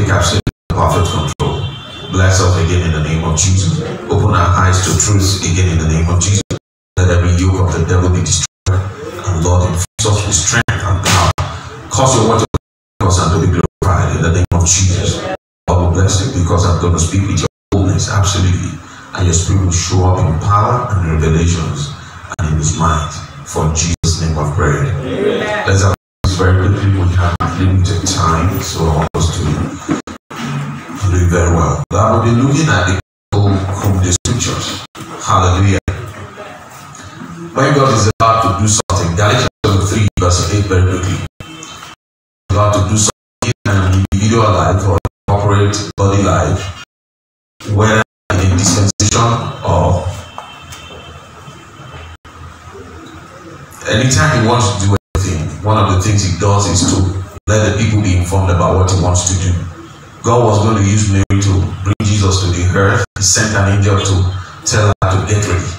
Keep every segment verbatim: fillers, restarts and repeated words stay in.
take absolute perfect control. Bless us again in the name of Jesus. Open our eyes to truth again in the name of Jesus. Let every yoke of the devil be destroyed. And Lord, infuse us with strength and power. Cause your word to us and to be glorified in the name of Jesus. God will bless you because I'm going to speak with your boldness, absolutely. And your spirit will show up in power and revelations and in his mind. For in Jesus' name I've prayed. Amen. Let's have this very quickly. We have limited time, so I want us to do it very well. But I will be looking at the from the scriptures. Hallelujah. When God is about to do something, Galatians three verse eight very quickly. About to do something in an individual life or corporate body life, whether in dispensation or anytime he wants to do anything, one of the things he does is to let the people be informed about what he wants to do. God was going to use Mary to bring Jesus to the earth. He sent an angel to tell her to get ready,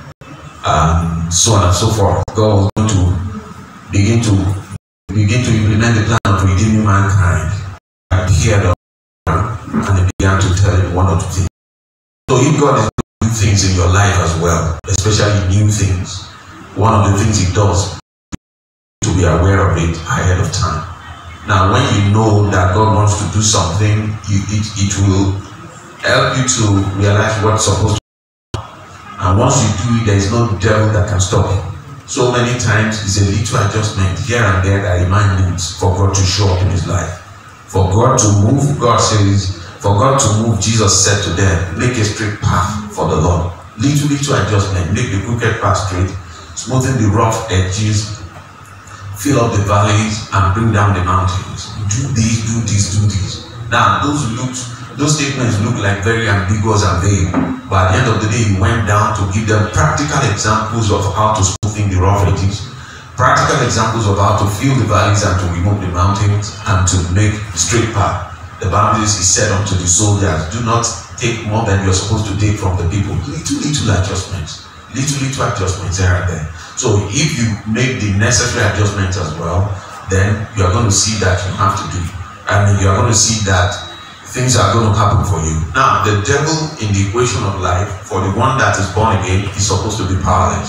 and so on and so forth. God was going to begin to begin to implement the plan of redeeming mankind. And he heard of and he began to tell him one or two things. So if God is doing new things in your life as well, especially new things, one of the things he does is to be aware of it ahead of time. Now, when you know that God wants to do something, you, it, it will help you to realize what's supposed to happen. And once you do it, there is no devil that can stop you. So many times, it's a little adjustment here and there that a man needs for God to show up in his life. For God to move, God says, for God to move, Jesus said to them, make a straight path for the Lord. Little, little adjustment, make the crooked path straight, smoothen the rough edges, fill up the valleys, and bring down the mountains. Do this, do this, do this. Now, those looks, those statements look like very ambiguous and vague, but at the end of the day, he went down to give them practical examples of how to smoothen the rough edges, practical examples of how to fill the valleys and to remove the mountains and to make straight path. The boundaries he said unto the soldiers, do not take more than you're supposed to take from the people. Little, little adjustments. Little, little adjustments here and there. So if you make the necessary adjustments as well, then you're going to see that you have to do it. I mean, you're going to see that things are going to happen for you. Now, the devil in the equation of life, for the one that is born again, is supposed to be powerless.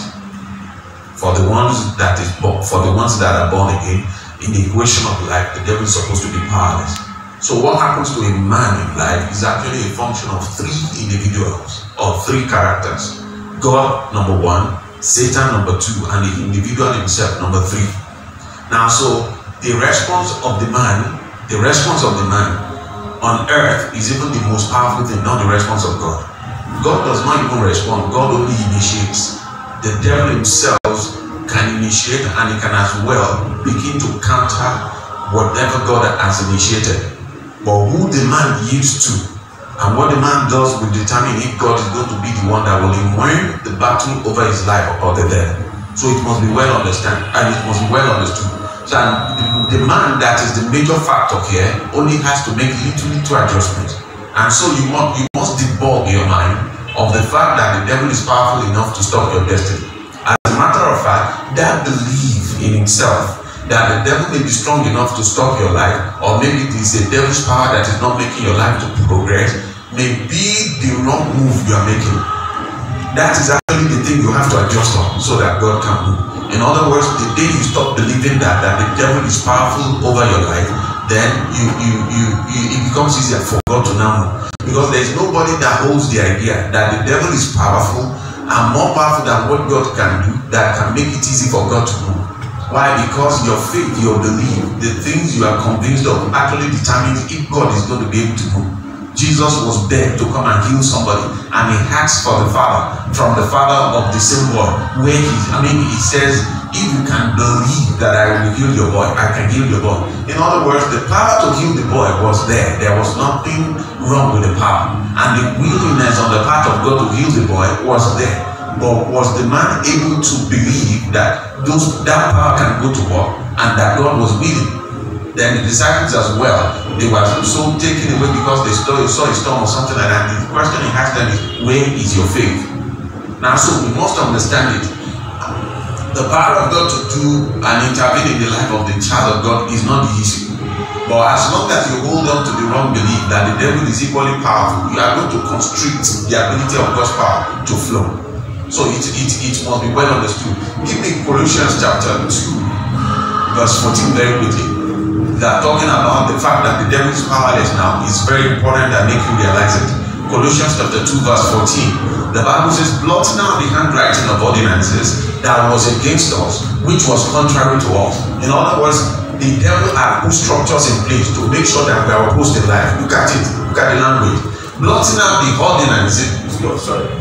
For the ones that is born, for the ones that are born again, in the equation of life, the devil is supposed to be powerless. So what happens to a man in life is actually a function of three individuals or three characters. God, number one, Satan, number two, and the individual himself, number three. Now, so the response of the man, the response of the man on earth is even the most powerful thing, not the response of God. God does not even respond, God only initiates. The devil himself can initiate, and he can as well begin to counter whatever God has initiated. But who the man yields to and what the man does will determine if God is going to be the one that will win the battle over his life or the devil. So it must be well understood, and it must be well understood. So the, the man that is the major factor here only has to make little little adjustments. And so you must you must debug your mind of the fact that the devil is powerful enough to stop your destiny. As a matter of fact, that belief in himself that the devil may be strong enough to stop your life, or maybe it is a devil's power that is not making your life to progress, may be the wrong move you are making. That is actually the thing you have to adjust on so that God can move. In other words, the day you stop believing that, that the devil is powerful over your life, then you, you, you, you, it becomes easier for God to now move. Because there is nobody that holds the idea that the devil is powerful and more powerful than what God can do, that can make it easy for God to move. Why? Because your faith, your belief, the things you are convinced of actually determines if God is going to be able to move. Jesus was there to come and heal somebody, and he asked for the Father, from the Father of the same word, where he, I mean, he says, if you can believe that I will heal your boy, I can heal your boy. In other words, the power to heal the boy was there. There was nothing wrong with the power. And the willingness on the part of God to heal the boy was there. But was the man able to believe that those that power can go to work and that God was willing? Then the disciples as well, they were so taken away because they saw a storm or something like that. The question he asked them is, where is your faith? Now, so we must understand it. The power of God to do and intervene in the life of the child of God is not the issue. But as long as you hold on to the wrong belief that the devil is equally powerful, you are going to constrict the ability of God's power to flow. So it, it, it must be well understood. Give me Colossians chapter two, verse fourteen very quickly. They are talking about the fact that the devil is powerless now. It's very important that make you realize it. Colossians chapter two, verse fourteen. The Bible says, blotting out the handwriting of ordinances that was against us, which was contrary to us. In other words, the devil had put structures in place to make sure that we are opposed in life. Look at it. Look at the language. Blotting out the ordinances. Oh, sorry.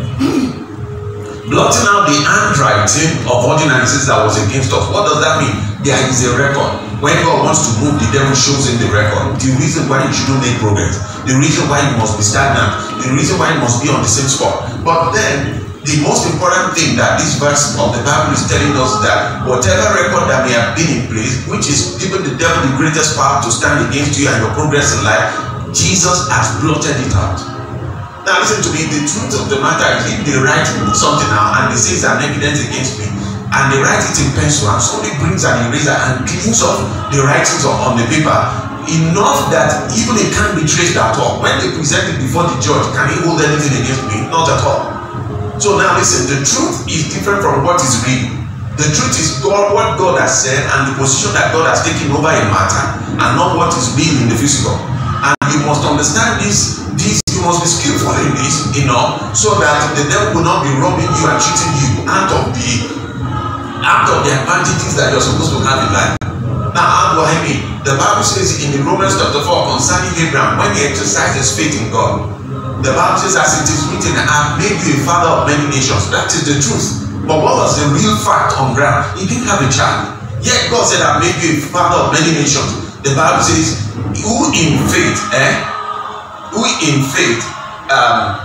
Blotting out the handwriting of ordinances that was against us. What does that mean? There is a record. When God wants to move, the devil shows in the record. The reason why you shouldn't make progress. The reason why you must be stagnant. The reason why you must be on the same spot. But then, the most important thing that this verse of the Bible is telling us that whatever record that may have been in place, which is giving the devil the greatest power to stand against you and your progress in life, Jesus has blotted it out. Now listen to me, the truth of the matter is if they write something now and they say it's an evidence against me, and they write it in pencil and somebody brings an eraser and cleans off the writings on the paper, enough that even it can't be traced at all. When they present it before the judge, can he hold anything against me? Not at all. So now listen, the truth is different from what is real. The truth is God, what God has said and the position that God has taken over a matter, and not what is real in the physical. And you must understand this, this you must be skillful in this, you know, so that the devil will not be robbing you and cheating you out of the out of the advantages that you're supposed to have in life. Now, how do I mean? The Bible says in the Romans chapter four concerning Abraham, when he exercised his faith in God, the Bible says, as it is written, I have made you a father of many nations. That is the truth. But what was the real fact on ground? He didn't have a child. Yet God said, I have made you a father of many nations. The Bible says, who in faith, eh? Who in faith, um,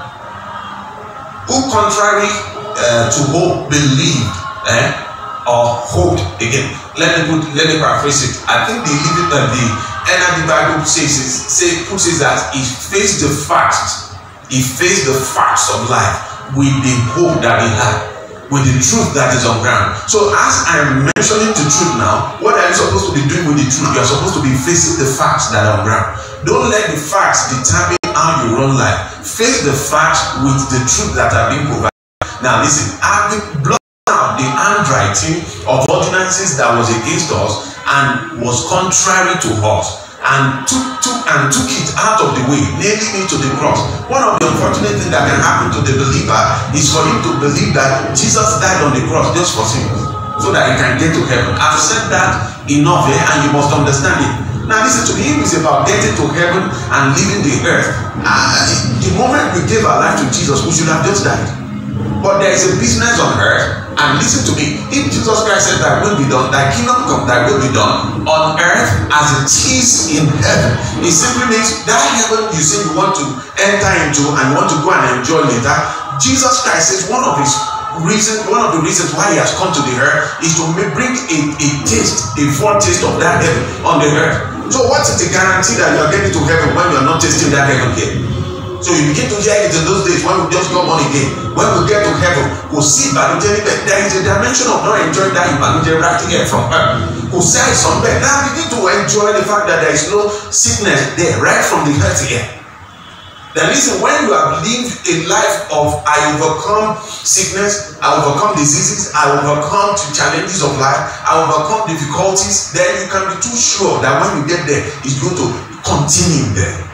who contrary uh, to hope believed, eh? Or hoped again. Let me put. Let me paraphrase it. I think the uh, the N I V Bible says say puts it that he faced the facts. He faced the facts of life with the hope that he had, with the truth that is on ground. So as I am mentioning the truth now, what are you supposed to be doing with the truth? You are supposed to be facing the facts that are on ground. Don't let the facts determine how you run life. Face the facts with the truth that are being provided. Now listen, having blood out the handwriting of ordinances that was against us and was contrary to us, and took, took and took it out of the way, nailing it to the cross. One of the unfortunate things that can happen to the believer is for him to believe that Jesus died on the cross just for sins, so that he can get to heaven. I've said that enough here, and you must understand it. Now listen to me, if it's about getting to heaven and leaving the earth, uh, the moment we gave our life to Jesus, we should have just died. But there is a business on earth, and listen to me, if Jesus Christ said thy will be done, thy kingdom come, thy will be done on earth as it is in heaven, it simply means that heaven you say you want to enter into and you want to go and enjoy later. Jesus Christ says one of his reasons, one of the reasons why he has come to the earth is to bring a, a taste, a foretaste of that heaven on the earth. So what is the guarantee that you are getting to heaven when you are not tasting that heaven here? So you begin to hear it in those days when we just got born again. When we get to heaven, we'll see Banujeri, there is a dimension of not enjoying that Banujeri right here from earth. We'll say some bed. Now begin to enjoy the fact that there is no sickness there right from the earth here. Then listen, when you have lived a life of I overcome sickness, I overcome diseases, I overcome the challenges of life, I overcome difficulties, then you can be too sure that when you get there, it's going to continue there.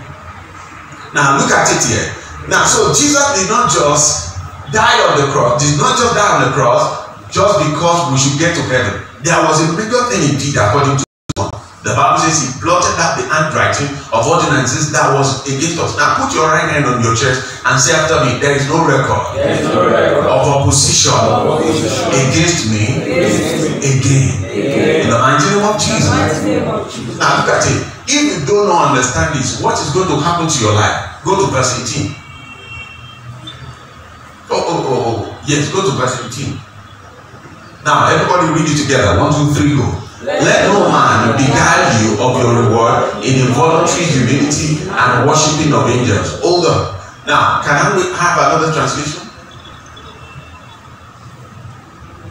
Now look at it here. Now, so Jesus did not just die on the cross, did not just die on the cross just because we should get to heaven. There was a bigger thing he did according to this one. The Bible says he blotted out the handwriting of ordinances that was against us. Now put your right hand on your chest and say after me, there is no record, there is no record of opposition, of opposition against me, against me again. again. In the mighty name of Jesus. Now look at it. If you do not understand this, what is going to happen to your life? Go to verse eighteen. Oh, oh, oh, oh. Yes, go to verse eighteen. Now, everybody read it together. One, two, three, go. Let, Let no man beguile you of your reward in involuntary humility and worshiping of angels. Hold on. Now, can I have another translation?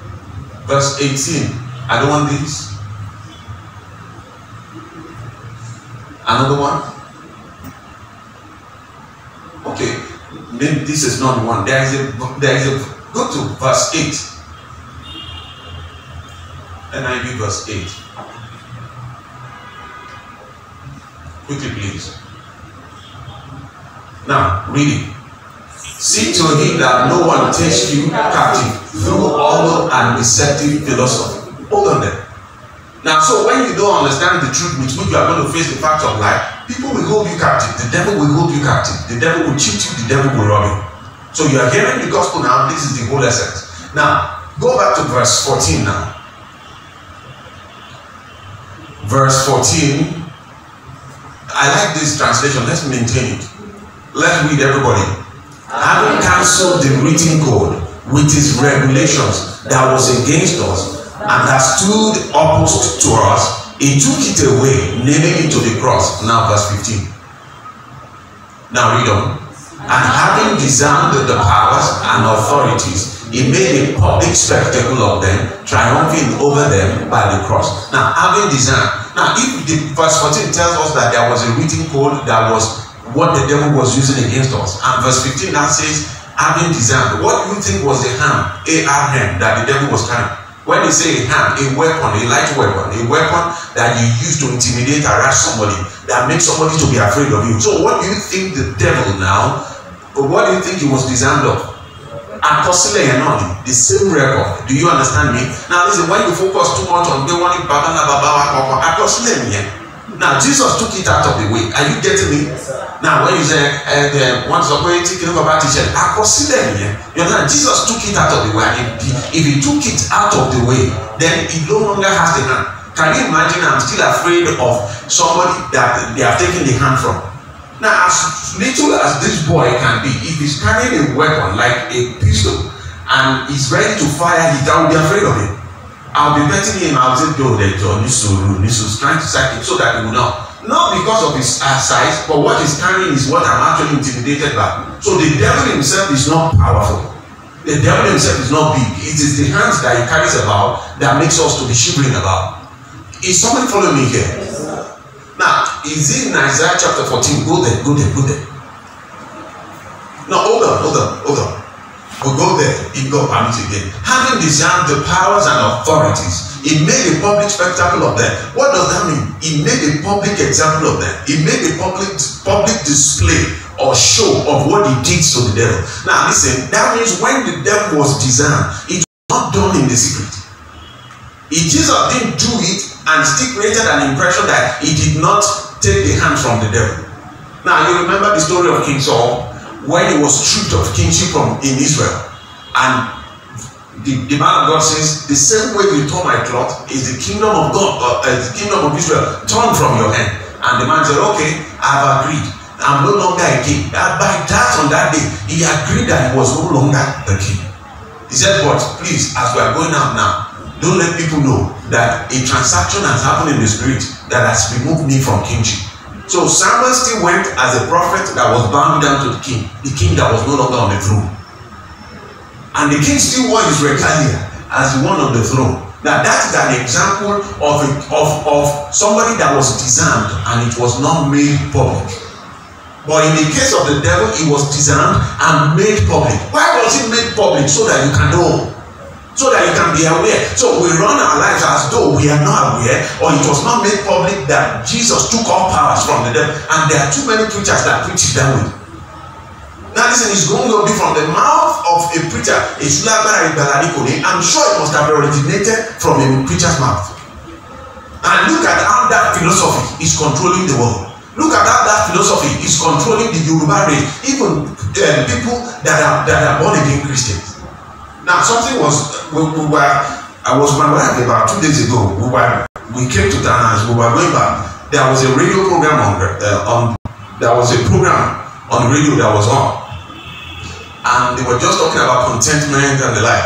Verse eighteen. I don't want this. Another one? Okay, maybe this is not the one. There is a, there is a, go to verse eight. N I V verse eight. Quickly, please. Now, read it. See to it that no one takes you captive through hollow and deceptive philosophy. Hold on there. Now, so when you don't understand the truth with which you are going to face the fact of life, people will hold you captive. The devil will hold you captive. The devil will cheat you. The devil will rob you. So you are hearing the gospel now. This is the whole essence. Now, go back to verse fourteen now. Verse fourteen. I like this translation. Let's maintain it. Let's read everybody. Having cancelled the written code with its regulations that was against us and that stood opposed to us, he took it away, nailing it to the cross. Now verse fifteen. Now read on. And having disarmed the powers and authorities, he made a public spectacle of them, triumphing over them by the cross. Now having disarmed. Now if the verse fourteen tells us that there was a written code that was what the devil was using against us, and verse fifteen now says having disarmed. What do you think was the hand, A R hand, that the devil was carrying? When you say a hand, a weapon, a light weapon, a weapon that you use to intimidate, harass somebody, that makes somebody to be afraid of you. So what do you think the devil now, what do you think he was disarmed of? Apostle Enoni, the same record. Do you understand me? Now listen, when you focus too much on the one in Babana Baba, Apostle Enoni. Now Jesus took it out of the way. Are you getting me? Yes, now when you say and uh, once somebody taking over teacher, Apostle Enoni, you know, Jesus took it out of the way. And if he, if he took it out of the way, then he no longer has the hand. Can you imagine? I'm still afraid of somebody that they have taken the hand from. Now, as little as this boy can be, if he's carrying a weapon like a pistol and he's ready to fire it, I will be afraid of him. I'll be betting him. I'll say, "Go there, John. Nisuru, Nisuru, trying to sack him so that he will not, not because of his uh, size, but what he's carrying is what I'm actually intimidated by." So the devil himself is not powerful. The devil himself is not big. It is the hands that he carries about that makes us to be shivering about. Is somebody following me here? Now, is it in Isaiah chapter fourteen? Go there, go there, go there. No, hold on, hold on, hold on. We'll go there if God permits again. Having disarmed the powers and authorities, he made a public spectacle of them. What does that mean? He made a public example of them. He made a public public display or show of what he did to the devil. Now listen, that means when the devil was disarmed, it was not done in the secret. If Jesus didn't do it and still created an impression that he did not take the hand from the devil. Now you remember the story of King Saul when he was stripped of kingship from in Israel, and the, the man of God says, the same way you tore my cloth is the kingdom of God, uh, uh, the kingdom of Israel torn from your hand. And the man said, okay, I've agreed. I'm no longer a king. And by that, on that day, he agreed that he was no longer the king. He said, but please, as we are going out now, don't let people know that a transaction has happened in the spirit that has removed me from kingship. So Samuel still went as a prophet that was bound down to the king, the king that was no longer on the throne. And the king still wore his regalia as the one on the throne. Now that is an example of, a, of, of somebody that was disarmed and it was not made public. But in the case of the devil, he was disarmed and made public. Why was it made public? So that you can know. So that you can be aware. So we run our lives as though we are not aware, or it was not made public that Jesus took all powers from the devil. And there are too many preachers that preach it that way. Now listen, it's going to be from the mouth of a preacher. I'm sure it must have originated from a preacher's mouth. And look at how that philosophy is controlling the world. Look at how that philosophy is controlling the Yoruba race, even uh, people that are that are born again Christians. Now something was we, we were I was my wife about two days ago. We were we came to town as we were going back. There was a radio program on uh, on there was a program on the radio that was on, and they were just talking about contentment and the like.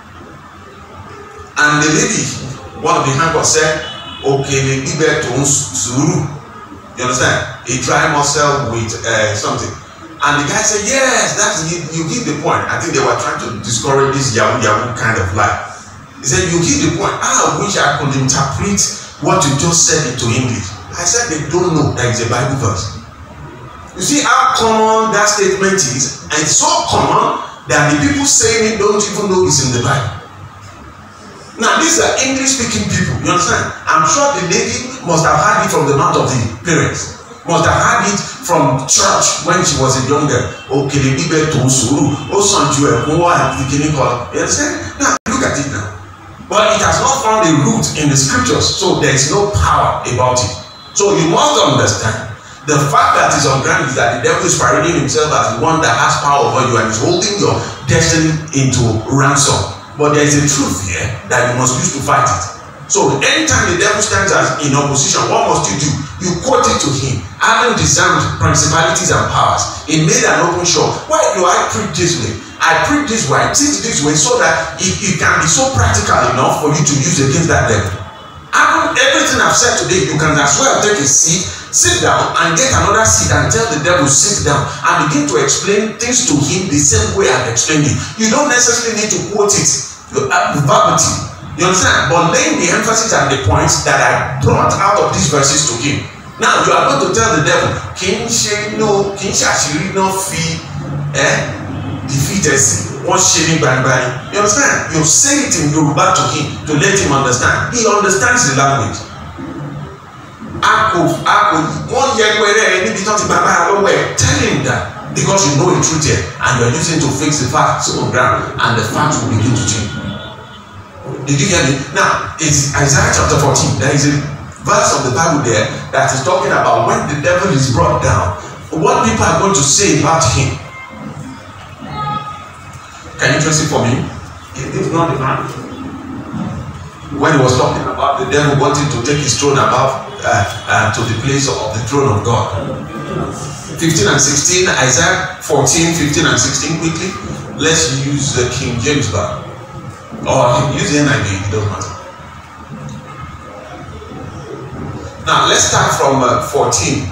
And the lady, one of the handlers said, "Okay, they give birth to Suru." You understand? A dry muscle with uh, something. And the guy said, yes, that's you, you hit the point. I think they were trying to discourage this Yahoo Yahoo kind of life. He said, you hit the point. I wish I could interpret what you just said into English. I said they don't know that it's a Bible verse. You see how common that statement is, and it's so common that the people saying it don't even know it's in the Bible. Now these are English speaking people, you understand? I'm sure the lady must have had it from the mouth of the parents, must have had it from church when she was a young girl. Okay, the people to Suru, oh son, you are more and you understand? Now look at it now. But it has not found a root in the scriptures, so there is no power about it. So you must understand the fact that it's on ground is that the devil is parading himself as the one that has power over you and is holding your destiny into ransom. But there is a truth here that you must use to fight it. So anytime the devil stands as in opposition, what must you do? You quote it to him. Having disarmed principalities and powers, he made an open show. Why do I preach this way? I preach this way, I teach this way, so that it, it can be so practical enough for you to use against that devil. After everything I've said today, you can as well take a seat, sit down and get another seat and tell the devil sit down and begin to explain things to him the same way I've explained it. You don't necessarily need to quote it verbatim, you understand? But laying the emphasis and the points that I brought out of these verses to him. Now you are going to tell the devil, kì í ṣe no, kì í ṣàṣírí no fi eh defeat us. One shilling bang bang. You understand? You say it in Yoruba to him to let him understand. He understands the language. Ako, ako, one year where any bit of the tell him that because you know the truth here and you are using to fix the facts on ground and the facts will begin to change. Did you get me? Now, it's Isaiah chapter fourteen. There is a verse of the Bible there that is talking about when the devil is brought down, what people are going to say about him. Can you trace it for me? If not the man, when he was talking about the devil wanting to take his throne above uh, uh, to the place of the throne of God. fifteen and sixteen, Isaiah fourteen, fifteen and sixteen, quickly. Let's use the King James Bible. Or use the N I V, it doesn't matter. Now let's start from uh, fourteen.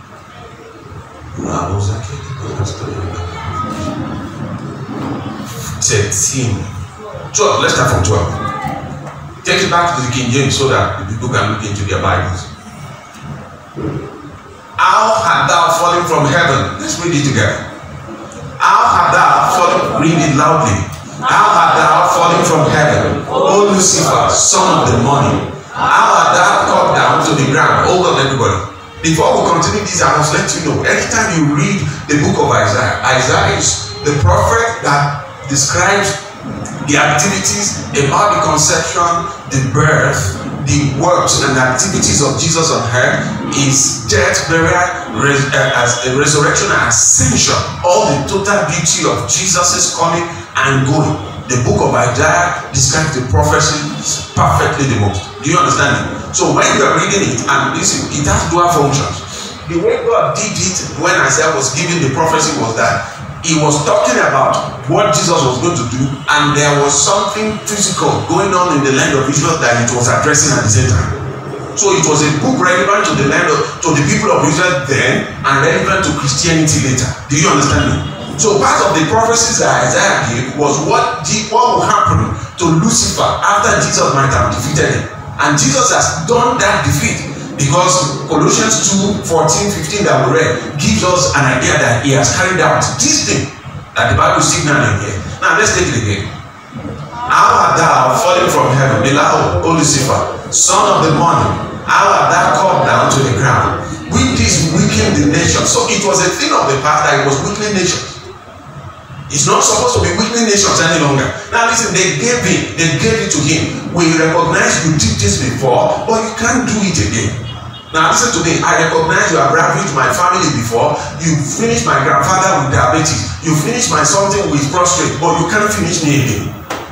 thirteen. twelve. Let's start from twelve. Take it back to the King James so that the people can look into their Bibles. How had thou fallen from heaven? Let's read it together. How had thou fallen? Read it loudly. How had thou fallen from heaven, O Lucifer, son of the morning? How had thou come down to the ground? Hold on, everybody. Before we continue this, I must let you know, anytime you read the book of Isaiah, Isaiah is the prophet that describes the activities about the conception, the birth, the works and activities of Jesus on earth, his death, burial, res uh, as a resurrection and ascension, all the total beauty of Jesus' coming and going. The book of Isaiah describes the prophecies perfectly the most. Do you understand it? So when you are reading it, and listen, it has dual functions. The way God did it when Isaiah was giving the prophecy was that he was talking about what Jesus was going to do, and there was something physical going on in the land of Israel that it was addressing at the same time. So it was a book relevant to the land of, to the people of Israel then, and relevant to Christianity later. Do you understand me? So part of the prophecies that Isaiah gave was what, what will happen to Lucifer after Jesus might have defeated him. And Jesus has done that defeat, because Colossians two, fourteen, fifteen that we read gives us an idea that he has carried out this thing that the Bible is signaling here. Now let's take it again. How art thou fallen from heaven, below, O Lucifer, son of the morning? How art thou come down to the ground? With this weakening the nation. So it was a thing of the past that it was weakening nations. It's not supposed to be weakening nations any longer. Now listen, they gave it, they gave it to him. We recognize you did this before, but you can't do it again. Now listen to me, I recognize you have ravaged my family before. You finished my grandfather with diabetes. You finished my something with prostrate, but you can't finish me again.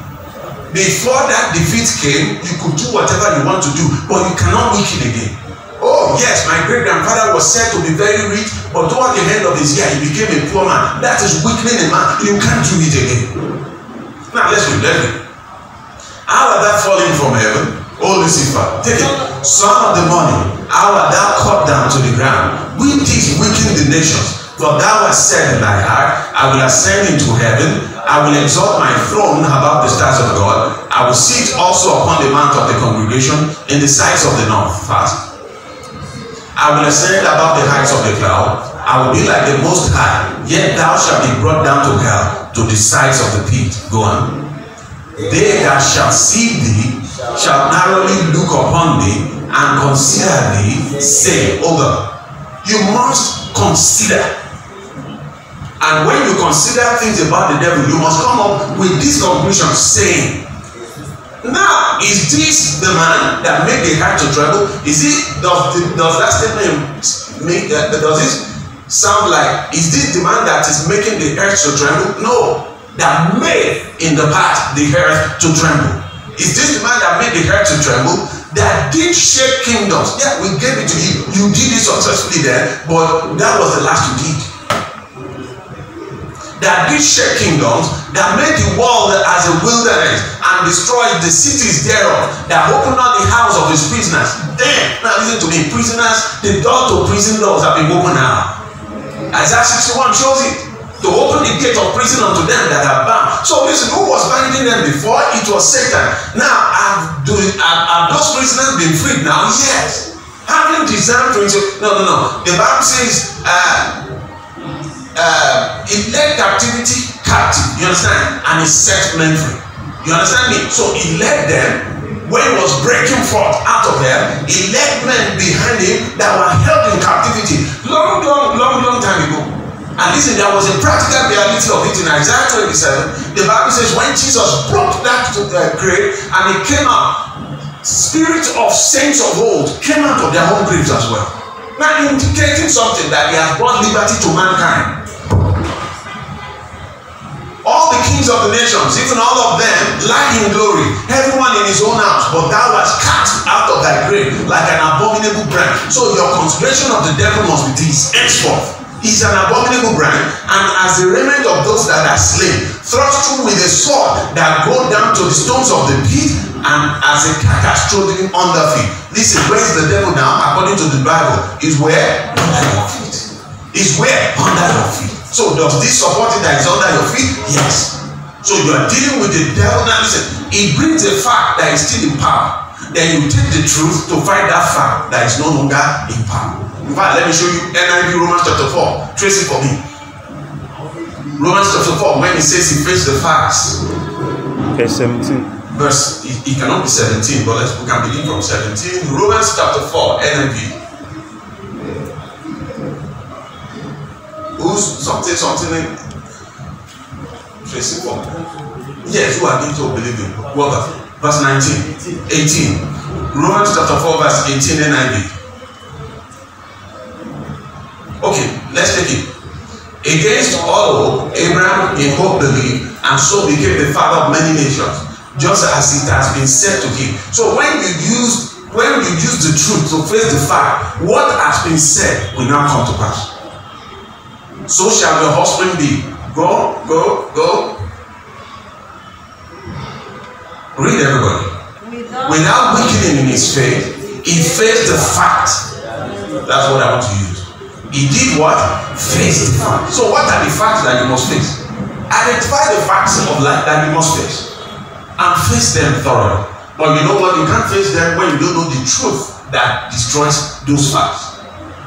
Before that defeat came, you could do whatever you want to do, but you cannot weaken again. Oh yes, my great grandfather was said to be very rich, but toward the end of his year, he became a poor man. That is weakening a man. You can't do it again. Now let's read, let's read. How art thou fallen from heaven, O Lucifer? Take it. Son of the morning, how art thou cut down to the ground? With this weaken the nations. For thou hast said in thy heart, I will ascend into heaven. I will exalt my throne above the stars of God. I will sit also upon the mount of the congregation in the sides of the north. Fast. I will ascend above the heights of the cloud. I will be like the Most High. Yet thou shalt be brought down to hell, to the sides of the pit. Go on. They that shall see thee shall narrowly look upon thee and consider thee, say, oh God. You must consider. And when you consider things about the devil, you must come up with this conclusion, saying, now, is this the man that made the heart to tremble? Is it, does, the, does that statement make, uh, does it sound like, is this the man that is making the earth to tremble? No, that made in the past the earth to tremble. Is this the man that made the earth to tremble? That did shake kingdoms. Yeah, we gave it to you. You did it successfully there, but that was the last you did. That did shake kingdoms, that made the world as a wilderness and destroyed the cities thereof, that opened up the house of his prisoners. Then, now listen to me, prisoners, the door to prison doors have been opened now. Isaiah sixty-one shows it. To open the gate of prison unto them that are bound. So listen, who was binding them before? It was Satan. Now, have, do, have, have those prisoners been freed now? Yes. Having designed to no, no, no. The Bible says, uh, uh, it led captivity captive. You understand? And it set men free. You understand me? So he led them when he was breaking forth out of them. He led men behind him that were held in captivity long, long, long, long time ago. And listen, there was a practical reality of it in Isaiah twenty-seven. The Bible says when Jesus broke that to the grave and he came out, spirit of saints of old came out of their own graves as well. Now indicating something that he has brought liberty to mankind. All the kings of the nations, even all of them, lie in glory, everyone in his own house, but thou wast cast out of thy grave like an abominable brand. So your consideration of the devil must be this henceforth. Is an abominable brand, and as the remnant of those that are slain, thrust through with a sword that go down to the stones of the pit, and as a carcass trodden under feet. Listen, where is the devil now? According to the Bible, is where? Under your feet. Is where? Under your feet. So does this support it that is under your feet? Yes. So you are dealing with the devil. Now listen, it brings a fact that is still in power. Then you take the truth to find that fact that is no longer in power. In fact, let me show you N I V Romans chapter four. Trace it for me. Romans chapter four, when he says he faced the facts. Verse seventeen. Verse, it, it cannot be seventeen, but let's we can begin from seventeen. Romans chapter four, N I V. Who's something, something in Trace it for me. Yes, who are going to believe in? What about verse nineteen, eighteen. Romans chapter four, verse eighteen, N I V. Okay, let's take it. Against all hope, Abraham in hope believed, and so became the father of many nations, just as it has been said to him. So when you use when you use the truth to face the fact, what has been said will now come to pass. So shall your husband be. Go, go, go. Read everybody. Without, Without weakening in his faith, he faced the fact. That's what I want to use. He did what? Face the facts. So what are the facts that you must face? Identify the facts of life that you must face. And face them thoroughly. But you know what? You can't face them when you don't know the truth that destroys those facts.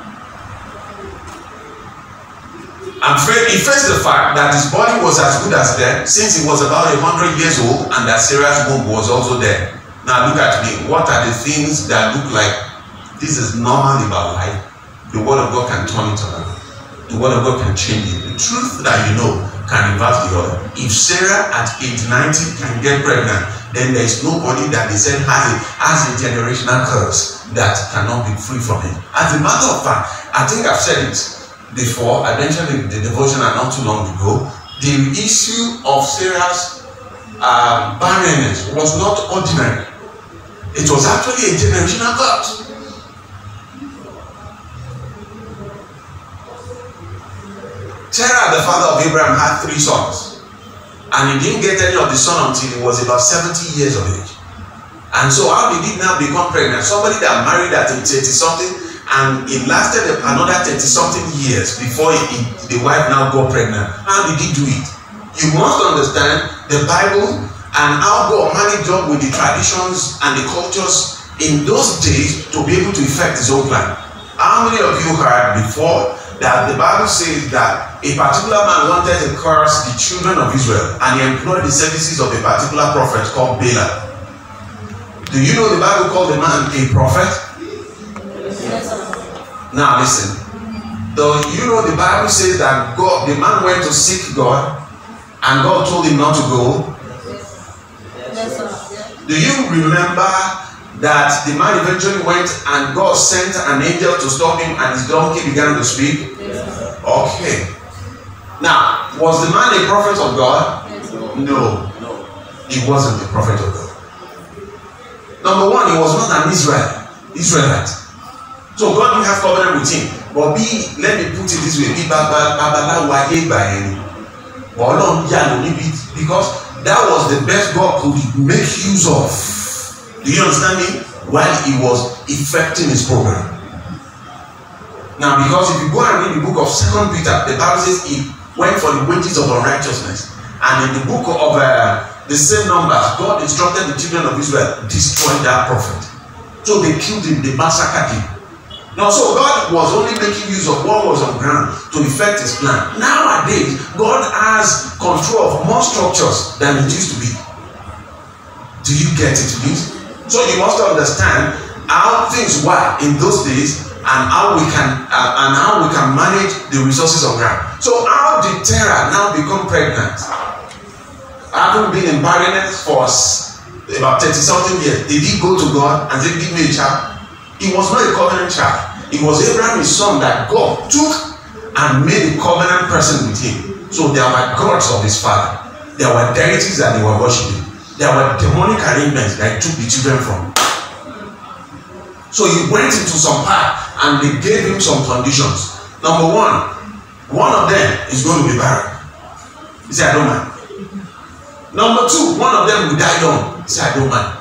And he faced the fact that his body was as good as dead since he was about a hundred years old, and that Sarah's womb was also dead. Now look at me. What are the things that look like this is normal about life? The word of God can turn it around. The word of God can change it. The truth that you know can reverse the other. If Sarah at age ninety can get pregnant, then there is nobody that they said has a, has a generational curse that cannot be free from it. As a matter of fact, I think I've said it before. I mentioned it in the devotion not too long ago. The issue of Sarah's um, barrenness was not ordinary. It was actually a generational curse. Terah, the father of Abraham, had three sons, and he didn't get any of the son until he was about seventy years of age. And so how did he now become pregnant? Somebody that married at thirty something, and it lasted another thirty something years before he, he, the wife now got pregnant. How did he do it? You must understand the Bible and how God managed up with the traditions and the cultures in those days to be able to effect his own plan. How many of you heard before that the Bible says that a particular man wanted to curse the children of Israel and he employed the services of a particular prophet called Balaam? Do you know the Bible called the man a prophet? Yes, sir. Now listen. Do you know the Bible says that God, the man went to seek God and God told him not to go? Yes, sir. Do you remember that the man eventually went and God sent an angel to stop him and his donkey began to speak? Yes, sir. Okay. Now, was the man a prophet of God? Yes, sir. No. He wasn't a prophet of God. Number one, he was not an Israel, Israelite. So God didn't have covenant with him. But be, let me put it this way, be babalawo aye gba eni. But Ọlọ́run yà ló níbi because that was the best God could make use of. Do you understand me? While he was effecting his program. Now, because if you go and read the book of Second Peter, the Bible says he went for the wages of unrighteousness. And in the book of uh, the same numbers, God instructed the children of Israel to destroy that prophet. So they killed him, they massacred him. Now, so God was only making use of what was on ground to effect his plan. Nowadays, God has control of more structures than it used to be. Do you get it, please? So you must understand how things were in those days and how we can uh, and how we can manage the resources on ground. So how did Terah now become pregnant? Having been in barrenness for about thirty something years, did he go to God and say, give me a child? He was not a covenant child. It was Abraham, his son, that God took and made a covenant person with him. So there were gods of his father. There were deities that they were worshiping. There were demonic arrangements that he took the children from. So he went into some path and they gave him some conditions. Number one, one of them is going to be barren. He said, I don't mind. Number two, one of them will die young. He said, I don't mind.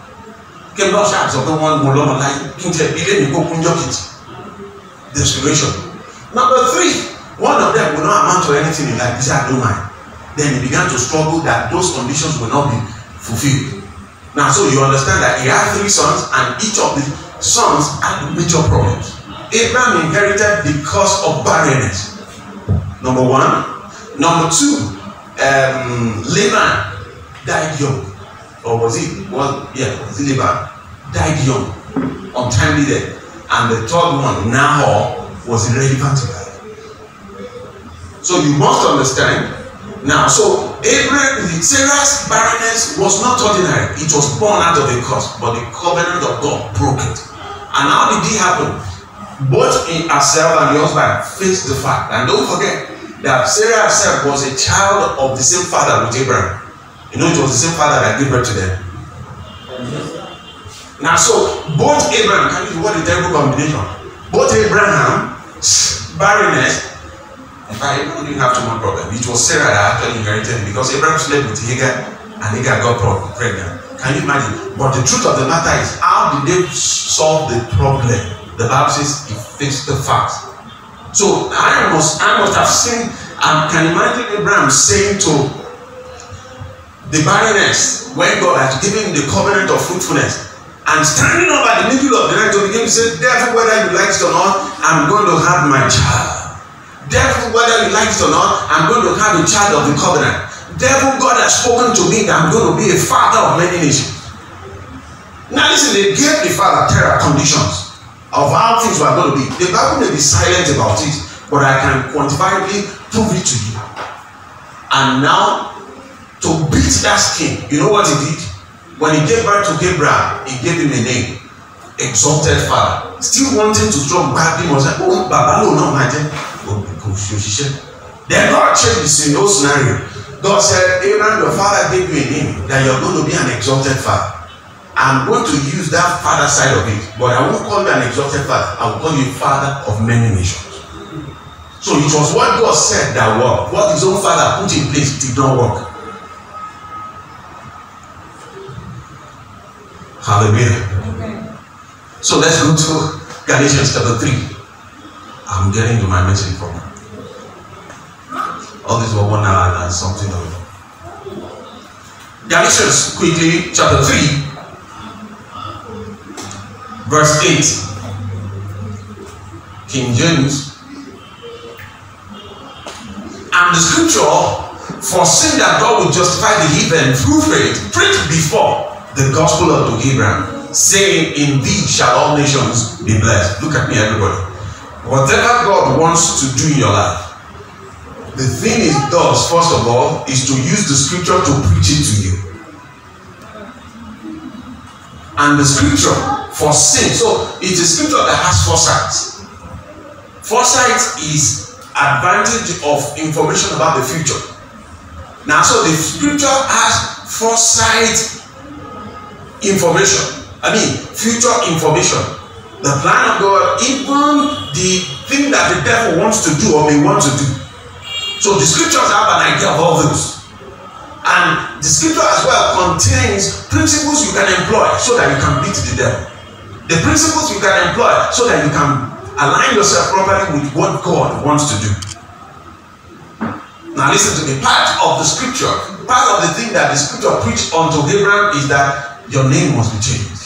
Desperation. Number three, one of them will not amount to anything in life. He said, I don't mind. Then he began to struggle that those conditions will not be fulfilled. Now, so you understand that he had three sons and each of the sons had major problems. Abraham inherited the curse of barrenness. Number one. Number two, um, Laban died young. Or was he? Was, yeah, was it Laban? Died young. Untimely death. And the third one, Nahor, was irrelevant to life. So you must understand. Now, so Abraham, Sarah's barrenness was not ordinary. It was born out of a curse, but the covenant of God broke it. And how did it happen? Both in herself and the husband faced the fact. And don't forget that Sarah herself was a child of the same father with Abraham. You know, it was the same father that gave birth to them. Now, so both Abraham, can you see what a terrible combination? Both Abraham, barrenness. In fact, Abraham didn't have too much problem. It was Sarah that actually inherited it because Abraham slept with Hagar and Hagar got pregnant. Can you imagine? But the truth of the matter is, how did they solve the problem? The Bible says he fixed the facts. So I must, I must have seen, I can imagine Abraham saying to the barrenness when God has given him the covenant of fruitfulness and standing up at the middle of the night to begin to say, therefore, whether you like it or not, I'm going to have my child. Therefore, whether you like it or not, I'm going to have a child of the covenant. Therefore, God has spoken to me that I'm going to be a father of many nations. Now listen, they gave the father Terah conditions of how things were going to be. The Bible may be silent about it, but I can quantifiably prove it to you. And now, to beat that scheme, you know what he did? When he gave birth to Gabriel, he gave him a name, Exalted Father. Still wanting to strong back him, was like, oh, Baba, no, no, my dear. Then God changed the whole scenario. God said, Abraham, your father gave you a name that you're going to be an exalted father. I'm going to use that father side of it, but I won't call you an exalted father. I will call you father of many nations. So it was what God said that worked. What his own father put in place did not work. Hallelujah. Okay. So let's go to Galatians chapter three. I'm getting to my message from all this for one hour and something of it. Galatians quickly, chapter three, verse eight. King James. And the scripture foreseen that God would justify the heathen through faith, preached before the gospel unto Abraham, saying, in thee shall all nations be blessed. Look at me, everybody. Whatever God wants to do in your life, the thing it does, first of all, is to use the scripture to preach it to you. And the scripture foreseen, so it's a scripture that has foresight. Foresight is advantage of information about the future. Now, so the scripture has foresight information. I mean, future information. The plan of God, even the thing that the devil wants to do or may want to do. So the scriptures have an idea of all those. And the scripture as well contains principles you can employ so that you can beat the devil. The principles you can employ so that you can align yourself properly with what God wants to do. Now listen to me. Part of the scripture, part of the thing that the scripture preached unto Abraham is that your name must be changed.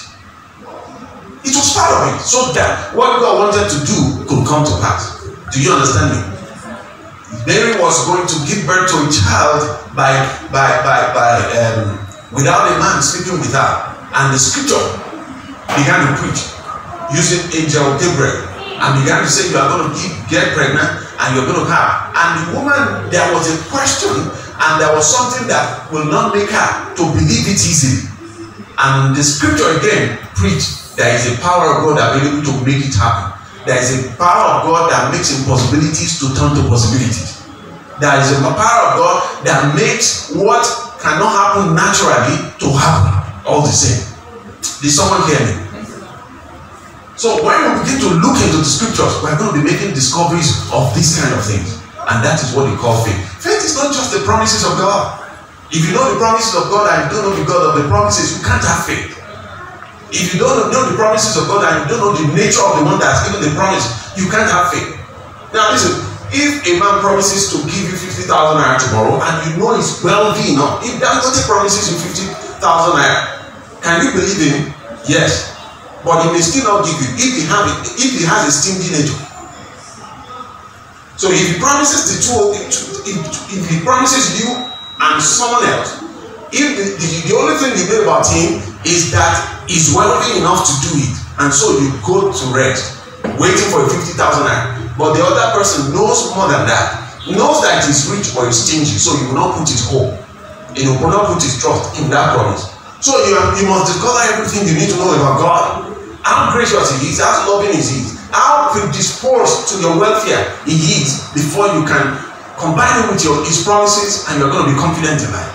It was part of it, so that what God wanted to do could come to pass. Do you understand me? Mary was going to give birth to a child by by by by um, without a man sleeping with her, and the scripture began to preach using angel Gabriel, and began to say, you are going to give, get pregnant, and you're going to have. And the woman, there was a question, and there was something that will not make her to believe it easily. And the scripture again preached, there is a power of God available to make it happen. There is a power of God that makes impossibilities to turn to possibilities. There is a power of God that makes what cannot happen naturally to happen all the same. Did someone hear me? So when we begin to look into the scriptures, we're going to be making discoveries of these kind of things. And that is what we call faith. Faith is not just the promises of God. If you know the promises of God and you don't know the God of the promises, you can't have faith. If you don't know the promises of God and you don't know the nature of the one that has given the promise, you can't have faith. Now listen, if a man promises to give you fifty thousand naira tomorrow and you know he's wealthy enough, if Dangote promises you fifty thousand naira, can you believe him? Yes. But he may still not give you if he, have it, if he has a stingy nature. So if he promises the two, if, if he promises you and someone else, if the, the, the only thing you know about him is that he's wealthy enough to do it, and so you go to rest waiting for a fifty thousand naira, but the other person knows more than that, knows that he's rich or he's stingy, so he will not put his hope, he will not put his trust in that promise. So you, have, you must discover everything you need to know about God, how gracious he is, how loving he is, how predisposed to your welfare he is, before you can combine it with your, his promises, and you're going to be confident in that.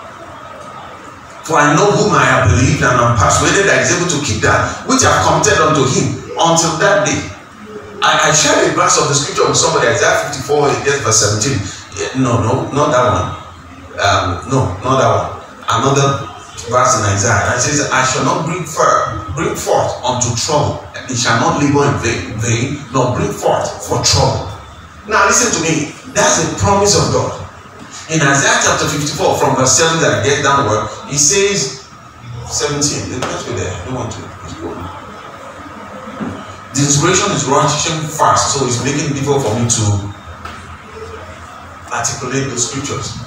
For I know whom I have believed, and I'm persuaded that he is able to keep that which I have committed unto him until that day. I, I shared a verse of the scripture with somebody, Isaiah fifty-four, verse seventeen. Yeah, no, no, not that one. Um, no, not that one. Another verse in Isaiah. It says, I shall not bring forth, bring forth unto trouble. It shall not labor in vain, vain, nor bring forth for trouble. Now listen to me. That's a promise of God. In Isaiah chapter fifty-four, from verse seven that I get downward, he says, seventeen, let's go there, I don't want to, let's go. The inspiration is rushing fast, so it's making it difficult for me to articulate the scriptures.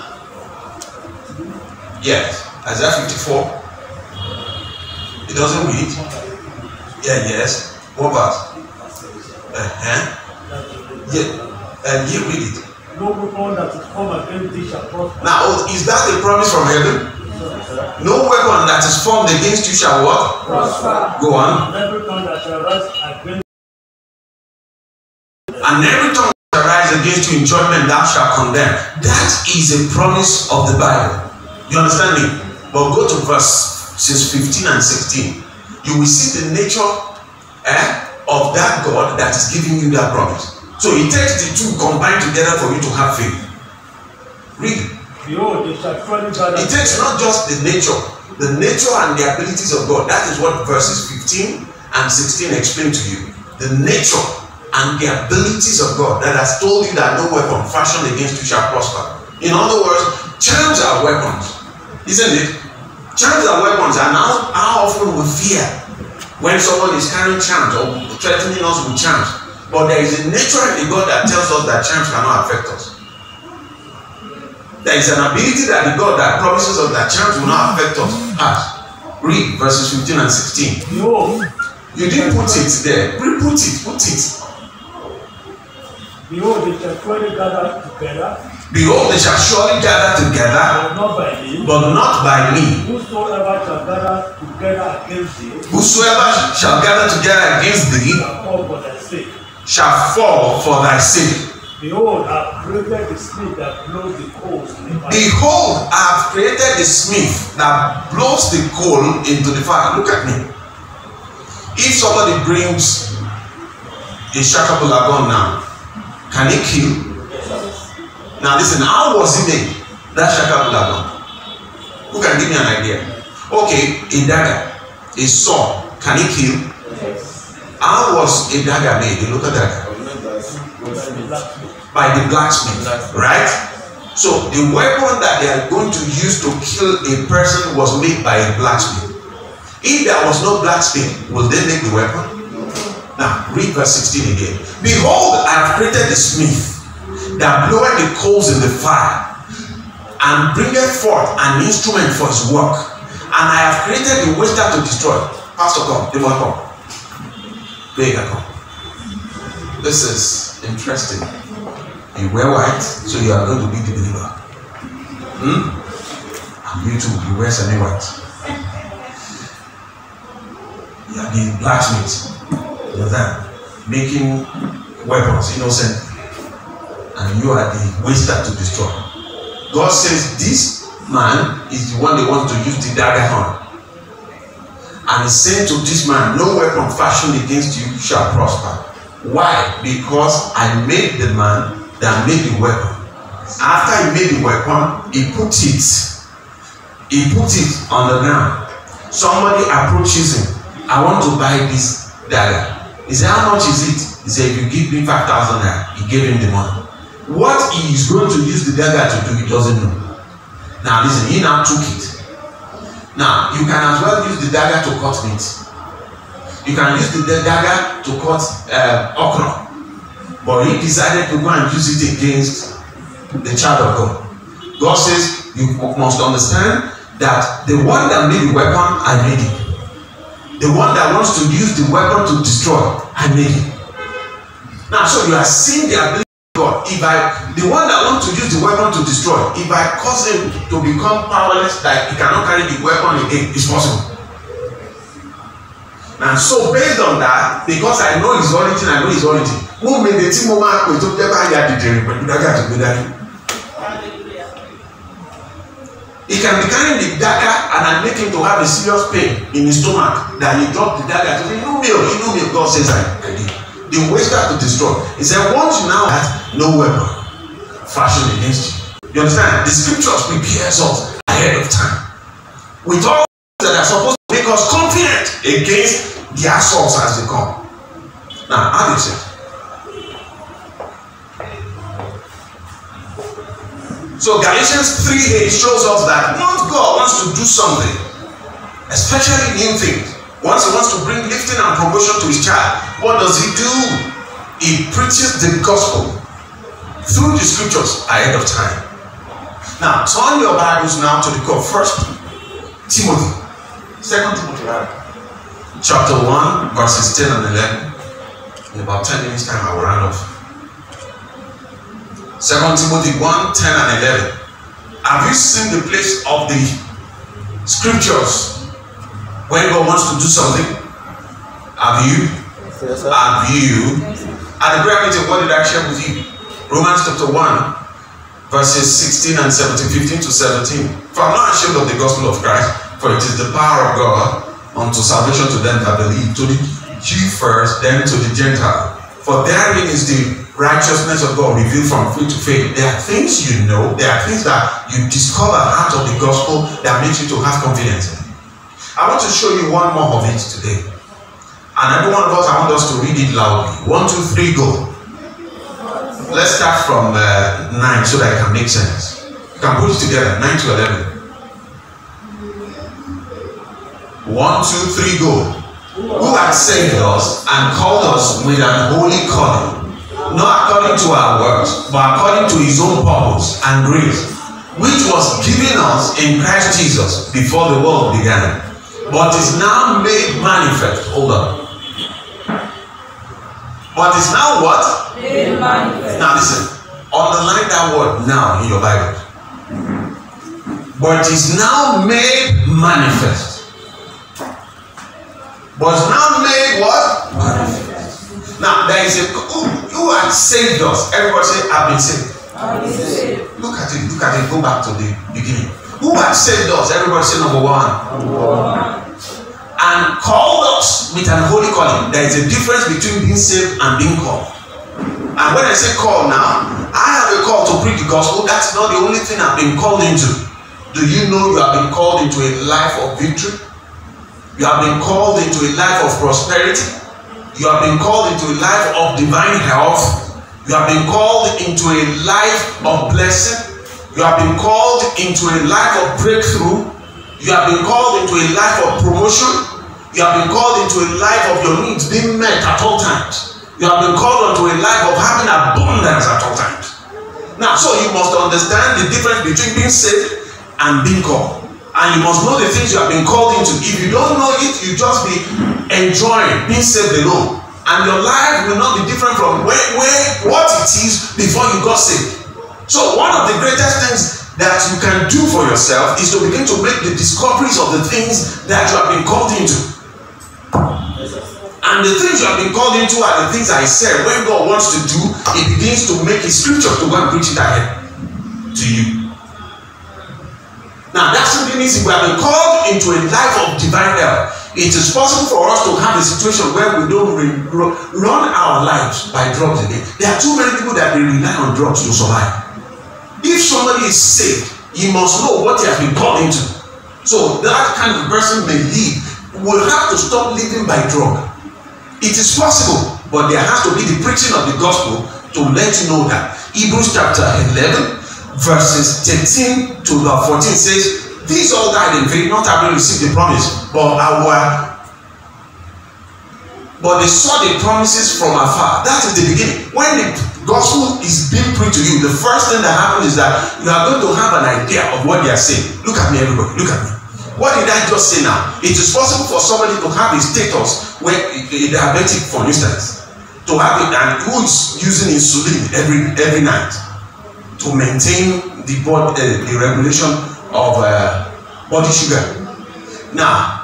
Yes, Isaiah fifty-four, it doesn't read. Yeah, yes, what verse? Uh-huh. Yeah, and you read it. No weapon that is formed against thee shall prosper. Now, is that a promise from heaven? Yes, no weapon that is formed against you shall what? Prosper. Go on. And every tongue that shall rise against And every tongue that shall rise against you in judgment thou shalt condemn. That is a promise of the Bible. You understand me? But go to verse fifteen and sixteen. You will see the nature eh, of that God that is giving you that promise. So it takes the two combined together for you to have faith. Read. Behold, they shall surely gather. It takes not just the nature, the nature and the abilities of God. That is what verses fifteen and sixteen explain to you. The nature and the abilities of God that has told you that no weapon fashioned against you shall prosper. In other words, charms are weapons, isn't it? Charms are weapons, and how, how often we fear when someone is carrying charms or threatening us with charms. But there is a nature in the God that tells us that charms cannot affect us. There is an ability that the God that promises us that charms will not affect us has. Read verses fifteen and sixteen. Behold, You didn't put it there. Put it, put it. behold, they shall surely gather together, Behold, they shall surely gather together, but not by me. but not by me. Whosoever shall gather together against thee, Whosoever shall gather together against thee shall fall for thy sake. shall fall for thy sake. Behold, I have created the smith that blows the coals in the fire. Behold, I have created the smith that blows the coal into the fire. Look at me. If somebody brings a shakabula gun now, can he kill? Now listen, how was he made? That shakabula gun. Who can give me an idea? Okay, a dagger, a sword, can he kill? How was a dagger made? A local dagger? By the blacksmith, right? So the weapon that they are going to use to kill a person was made by a blacksmith. If there was no blacksmith, will they make the weapon? Now read verse sixteen again. Behold, I have created the smith that bloweth the coals in the fire, and bringeth forth an instrument for his work. And I have created the waster to destroy. Pastor, come, they will come. They can come. This is interesting. You wear white, so you are going to be the believer. Hmm? And you too, you wear semi-white. You are the blacksmith. You understand? Making weapons, innocent. And you are the waster to destroy. God says this man is the one they want to use the dagger on. And he's saying to this man, no weapon fashioned against you shall prosper. Why? Because I made the man that made the weapon. After he made the weapon, he put it, he put it on the ground. Somebody approaches him. I want to buy this dagger. He said, how much is it? He said, if you give me five thousand naira, he gave him the money. What he is going to use the dagger to do, he doesn't know. Now listen, he now took it. Now, you can as well use the dagger to cut meat. You can use the dagger to cut uh, okra. But he decided to go and use it against the child of God. God says, you must understand that the one that made the weapon, I made it. The one that wants to use the weapon to destroy, I made it. Now, so you are seeing the ability of God. If I, the one that wants to use the weapon to destroy, if I cause him to become powerless, that he cannot carry the weapon again, it's possible. And so based on that, because I know his origin, I know his origin. Who made the team over to get back here the dream, but you don't get to be that. He can be carrying the dagger and I make him to have a serious pain in his stomach. That he dropped the dagger to say, no meal, you know me. God says I, I did. The waster to destroy. He said, once you now have no weapon fashioned against you. You understand? The scriptures prepares us ahead of time. With all that are supposed to make us confident against the assaults as they come. Now, how do you say? So Galatians three eight shows us that once God wants to do something, especially new things, once he wants to bring lifting and promotion to his child, what does he do? He preaches the gospel through the scriptures ahead of time. Now, turn your Bibles now to the book of First Timothy, Second Timothy, chapter one, verses ten and eleven. In about ten minutes time, I will round off. Second Timothy one, ten and eleven. Have you seen the place of the scriptures when God wants to do something? Have you? Yes, sir. Have you? Yes, at the prayer meeting, what did I share with you? Romans chapter one, verses sixteen and seventeen, fifteen to seventeen. For I'm not ashamed of the gospel of Christ, for it is the power of God unto salvation to them that believe, to the Jew first, then to the Gentile. For therein is the righteousness of God revealed from faith to faith. There are things you know, there are things that you discover out of the gospel that makes you to have confidence in. I want to show you one more of it today. And every one of us, I want us to read it loudly. One, two, three, go. Let's start from uh, nine so that it can make sense. You can put it together, nine to eleven. One, two, three, go. who has saved us and called us with an holy calling, not according to our works, but according to his own purpose and grace, which was given us in Christ Jesus before the world began, but is now made manifest. Hold on. But is now what? Made manifest. Now listen, underline that word now in your Bible. But is now made manifest. But is now made what? Manifest. Now there is a who, who has saved us. Everybody say, I've been saved. I've been saved. Look at it, look at it, go back to the beginning. Who has saved us? Everybody say number one. Number one. And called us with an holy calling. There is a difference between being saved and being called. And when I say call now, I have a call to preach the gospel. That's not the only thing I've been called into. Do you know you have been called into a life of victory? You have been called into a life of prosperity. You have been called into a life of divine health. You have been called into a life of blessing. You have been called into a life of breakthrough. You have been called into a life of promotion. You have been called into a life of your needs being met at all times. You have been called into a life of having abundance at all times. Now, so you must understand the difference between being saved and being called. And you must know the things you have been called into. If you don't know it, you just be enjoying being saved alone. And your life will not be different from where, where what it is before you got saved. So one of the greatest things that you can do for yourself is to begin to make the discoveries of the things that you have been called into. And the things you have been called into are the things I said. When God wants to do, he begins to make his scripture to go and preach it ahead to you. Now that simply means if we have been called into a life of divine health, it is possible for us to have a situation where we don't re run our lives by drugs again. There are too many people that they rely on drugs to survive. If somebody is saved, he must know what he has been called into. So that kind of person may live, will have to stop living by drug. It is possible, but there has to be the preaching of the gospel to let you know that. Hebrews chapter eleven, verses thirteen to fourteen says, these all died in vain, not having received the promise, but our but they saw the promises from afar. That is the beginning. When the gospel is being preached to you, the first thing that happens is that you are going to have an idea of what they are saying. Look at me, everybody. Look at me. What did I just say now? It is possible for somebody to have a status where a diabetic, for instance, to have it, and who is using insulin every every night to maintain the body, uh, the regulation of uh, body sugar. Now,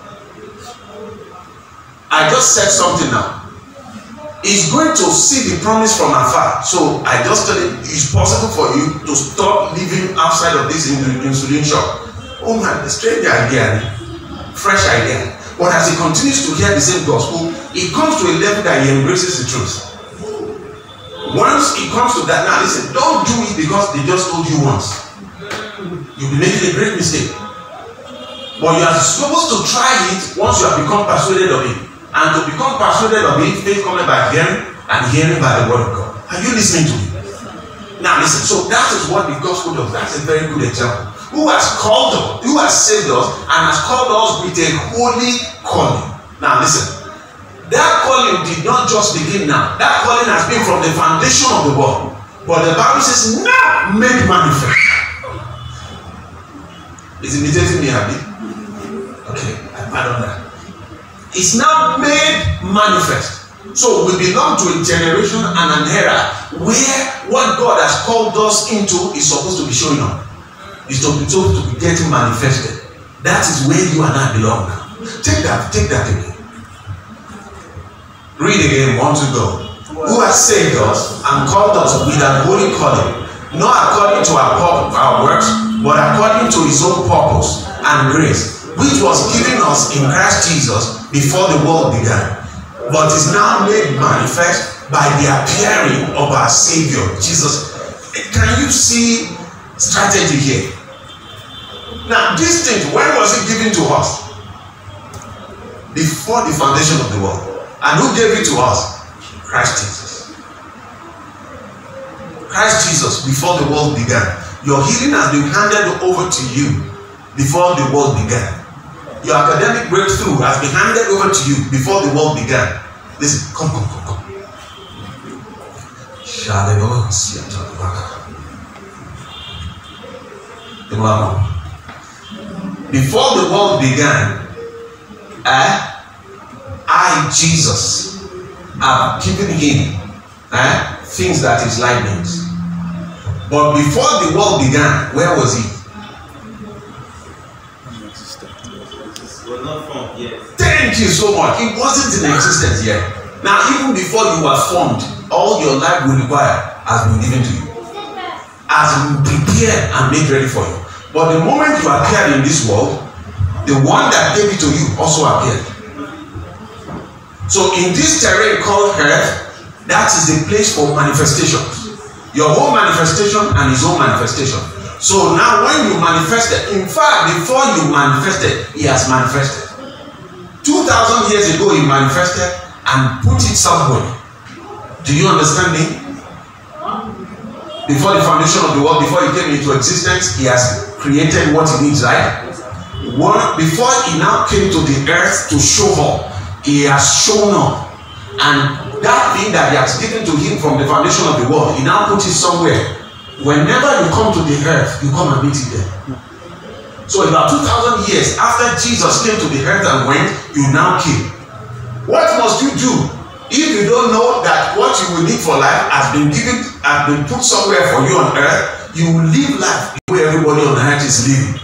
I just said something now. He's going to see the promise from afar. So I just tell him it's possible for you to stop living outside of this insulin shop. Oh man, strange idea, fresh idea. But as he continues to hear the same gospel, he comes to a level that he embraces the truth. Once he comes to that, now listen, don't do it because they just told you once. You'll be making a great mistake. But you are supposed to try it once you have become persuaded of it. And to become persuaded of it, faith comes by hearing, and hearing by the word of God. Are you listening to me? Now listen, so that is what the gospel does. That's a very good example. Who has called us, who has saved us, and has called us with a holy calling. Now listen, that calling did not just begin now. That calling has been from the foundation of the world. But the Bible says, now made manifest. Is imitating me, Abby? Okay, I pardon that. It's now made manifest. So we belong to a generation and an era where what God has called us into is supposed to be showing up. It's supposed to be getting manifested. That is where you and I belong now. Take that, take that again. Read again, one to go. Who has saved us and called us with an holy calling, not according to our, our works, but according to his own purpose and grace, which was given us in Christ Jesus before the world began, but is now made manifest by the appearing of our Savior, Jesus. Can you see strategy here? Now, this thing, when was it given to us? Before the foundation of the world. And who gave it to us? Christ Jesus. Christ Jesus, before the world began. Your healing has been handed over to you before the world began. Your academic breakthrough has been handed over to you before the world began. Listen, come, come, come, come. Before the world began, eh, I, Jesus, have given him eh, things that his life needs. But before the world began, where was he? Was not formed yet. Thank you so much. It wasn't in existence yet. Now, even before you were formed, all your life will require has been given to you, has been prepared and made ready for you. But the moment you appeared in this world, the one that gave it to you also appeared. So in this terrain called earth, that is the place for manifestations. Your own manifestation and his own manifestation. So now when you manifested, in fact, before you manifested, he has manifested. two thousand years ago, he manifested and put it somewhere. Do you understand me? Before the foundation of the world, before he came into existence, he has created what he needs, right? One, before he now came to the earth to show up, he has shown up. And that thing that he has given to him from the foundation of the world, he now put it somewhere. Whenever you come to the earth, you come and meet it there. So about two thousand years after Jesus came to the earth and went, you now came. What must you do if you don't know that what you will need for life has been given, has been put somewhere for you on earth? You will live life the way everybody on earth is living.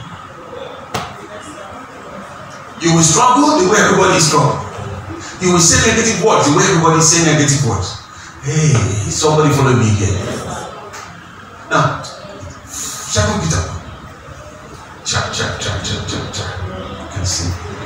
You will struggle the way everybody is struggling. You will say negative words the way everybody is saying negative words. Hey, somebody follow me here. Now, Second Peter, check, check, check, check, check, check. You can see.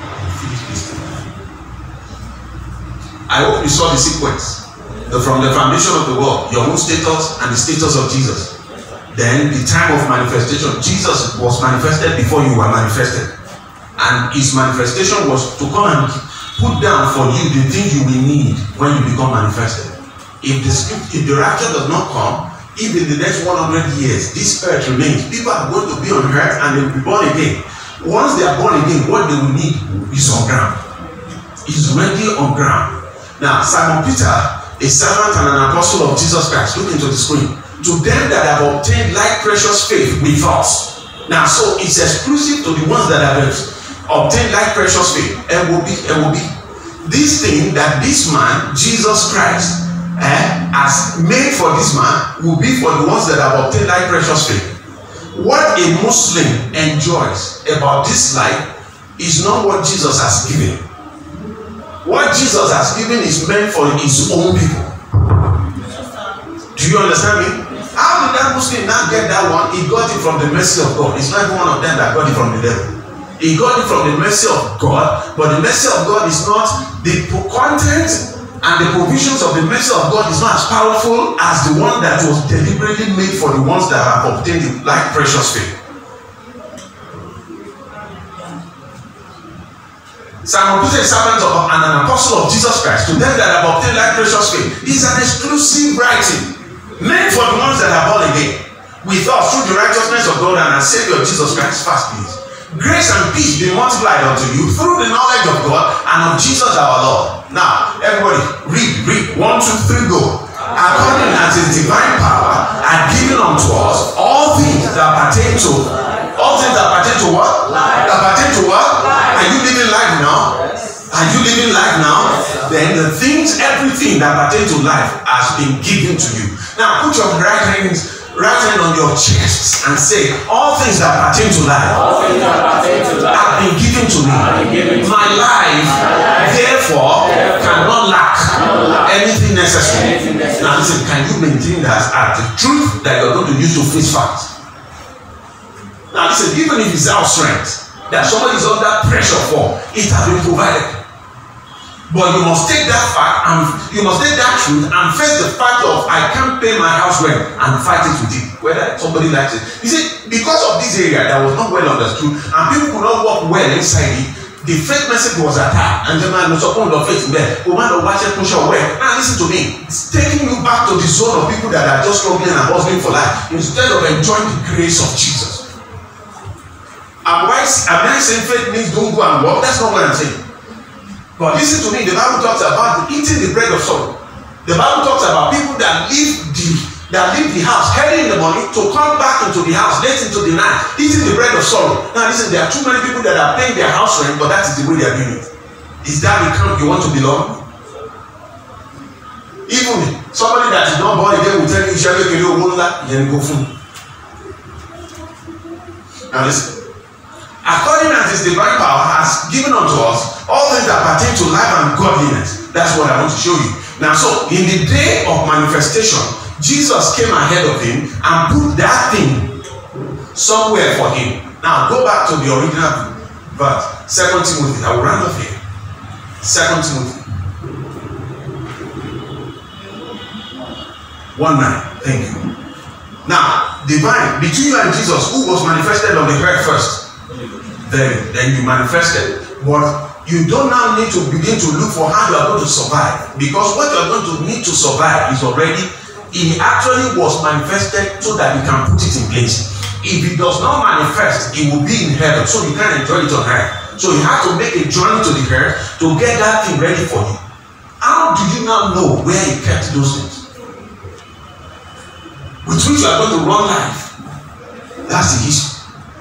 I hope you saw the sequence. The, from the foundation of the world, your own status and the status of Jesus. Then the time of manifestation. Jesus was manifested before you were manifested. And his manifestation was to come and put down for you the thing you will need when you become manifested. If the, if the rapture does not come, if in the next one hundred years this earth remains, people are going to be on earth and they will be born again. Once they are born again, what they will need is on ground. Is ready on ground. Now, Simon Peter, a servant and an apostle of Jesus Christ, look into the screen. To them that have obtained like precious faith with us. Now, so it's exclusive to the ones that have obtained like precious faith. It will be, it will be. This thing that this man, Jesus Christ, Eh, as made for this man will be for the ones that have obtained like precious faith. What a Muslim enjoys about this life is not what Jesus has given. What Jesus has given is meant for his own people. Do you understand me? How did that Muslim not get that one? He got it from the mercy of God. It's not one of them that got it from the devil. He got it from the mercy of God, but the mercy of God is not the content. And the provisions of the mercy of God is not as powerful as the one that was deliberately made for the ones that have obtained it like precious faith. Simon Peter, a servant of and an apostle of Jesus Christ, to them that have obtained like precious faith, is an exclusive writing made for the ones that are born again, with us through the righteousness of God and our Savior Jesus Christ. Fast, please. Grace and peace be multiplied unto you through the knowledge of God and of Jesus our Lord. Now, everybody, read, read. One, two, three, go. According as his divine power are given unto us all things that pertain to all things that pertain to what? Life. That pertain to what? Life. Are you living life now? Yes. Are you living life now? Yes. Then the things, everything that pertain to life has been given to you. Now, put your right hands. Right hand on your chest and say, all things that pertain to life, all things that pertain to life have been given to me. Given to my, me. life, my life, therefore, therefore cannot lack, cannot lack anything necessary. Anything necessary. Now listen, can you maintain that as the truth that you're going to use to face facts? Now listen, even if it's our strength that somebody is under pressure for, it has been provided. But you must take that fact and you must take that truth and face the fact of I can't pay my house rent and fight it with it, whether somebody likes it. You see, because of this area that was not well understood and people could not walk well inside it, the faith message was attacked. And the man was upon the faith there. Oh man, watch it, push away. Now listen to me. It's taking you back to the zone of people that are just struggling and hustling for life instead of enjoying the grace of Jesus. Am I, am I saying faith means don't go and walk? That's not what I'm saying. But listen to me, the Bible talks about eating the bread of sorrow. The Bible talks about people that leave the that leave the house early in the morning to come back into the house late into the night, eating the bread of sorrow. Now listen, there are too many people that are paying their house rent, but that is the way they are doing it. Is that the camp you want to belong? Even somebody that is not born again will tell you, "Shall we go go from?" Now listen. According as his divine power has given unto us all things that pertain to life and godliness. That's what I want to show you. Now, so in the day of manifestation, Jesus came ahead of him and put that thing somewhere for him. Now, go back to the original verse, Second Timothy. I will round off here. Second Timothy one nine. Thank you. Now, divine between you and Jesus, who was manifested on the earth first. Then, then you manifested. But you don't now need to begin to look for how you are going to survive. Because what you are going to need to survive is already, it actually was manifested so that you can put it in place. If it does not manifest, it will be in heaven. So you can't enjoy it on earth. So you have to make a journey to the earth to get that thing ready for you. How do you now know where he kept those things? With which you are going to run life. That's the issue.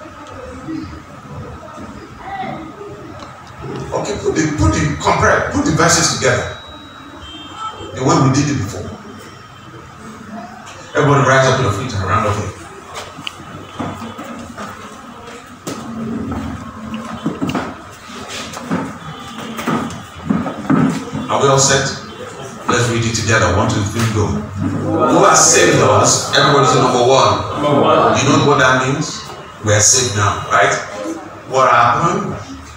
Okay, put the put the compare, put the verses together. The way we did it before. Everybody rise up to your feet and round up here. Are we all set? Let's read it together. One, two, three, go. Who has saved us? Everybody say number one. Number one. You know what that means? We are saved now, right? What happened?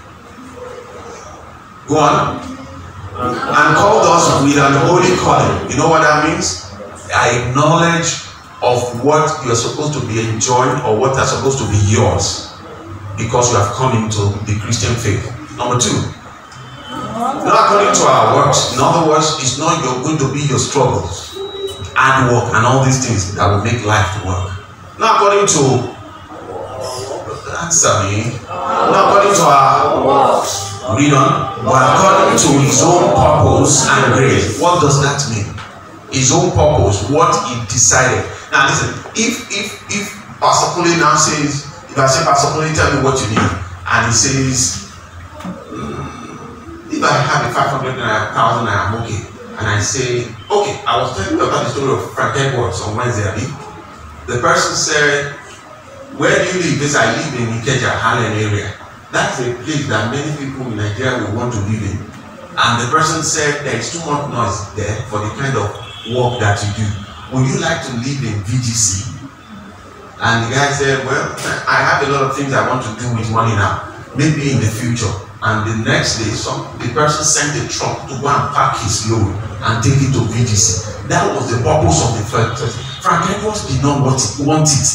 Go on. And called us with an holy calling. You know what that means? I acknowledge of what you are supposed to be enjoying or what are supposed to be yours because you have come into the Christian faith. Number two, not according to our works. In other words, it's not you're going to be your struggles, hard work, and all these things that will make life to work. Not according to answer me. Not according to our works. Read on. But according to his own purpose and grace. What does that mean? His own purpose, what he decided. Now listen, if if if Pastor Kule now says, if I say Pastor Kule, tell me what you need, and he says, mm, if I have a five hundred thousand, I'm okay, and I say, okay, I was telling you about the story of Frank Edwards on Wednesday. The person said, where do you live? Because I live in Ikeja, Harlem area. That's a place that many people in Nigeria will want to live in. And the person said there is too much noise there for the kind of work that you do. Would you like to live in V G C? And the guy said, well, I have a lot of things I want to do with money now. Maybe in the future. And the next day, some the person sent a truck to go and pack his load and take it to V G C. That was the purpose of the first person. Frank Edwards did not want it. Want it.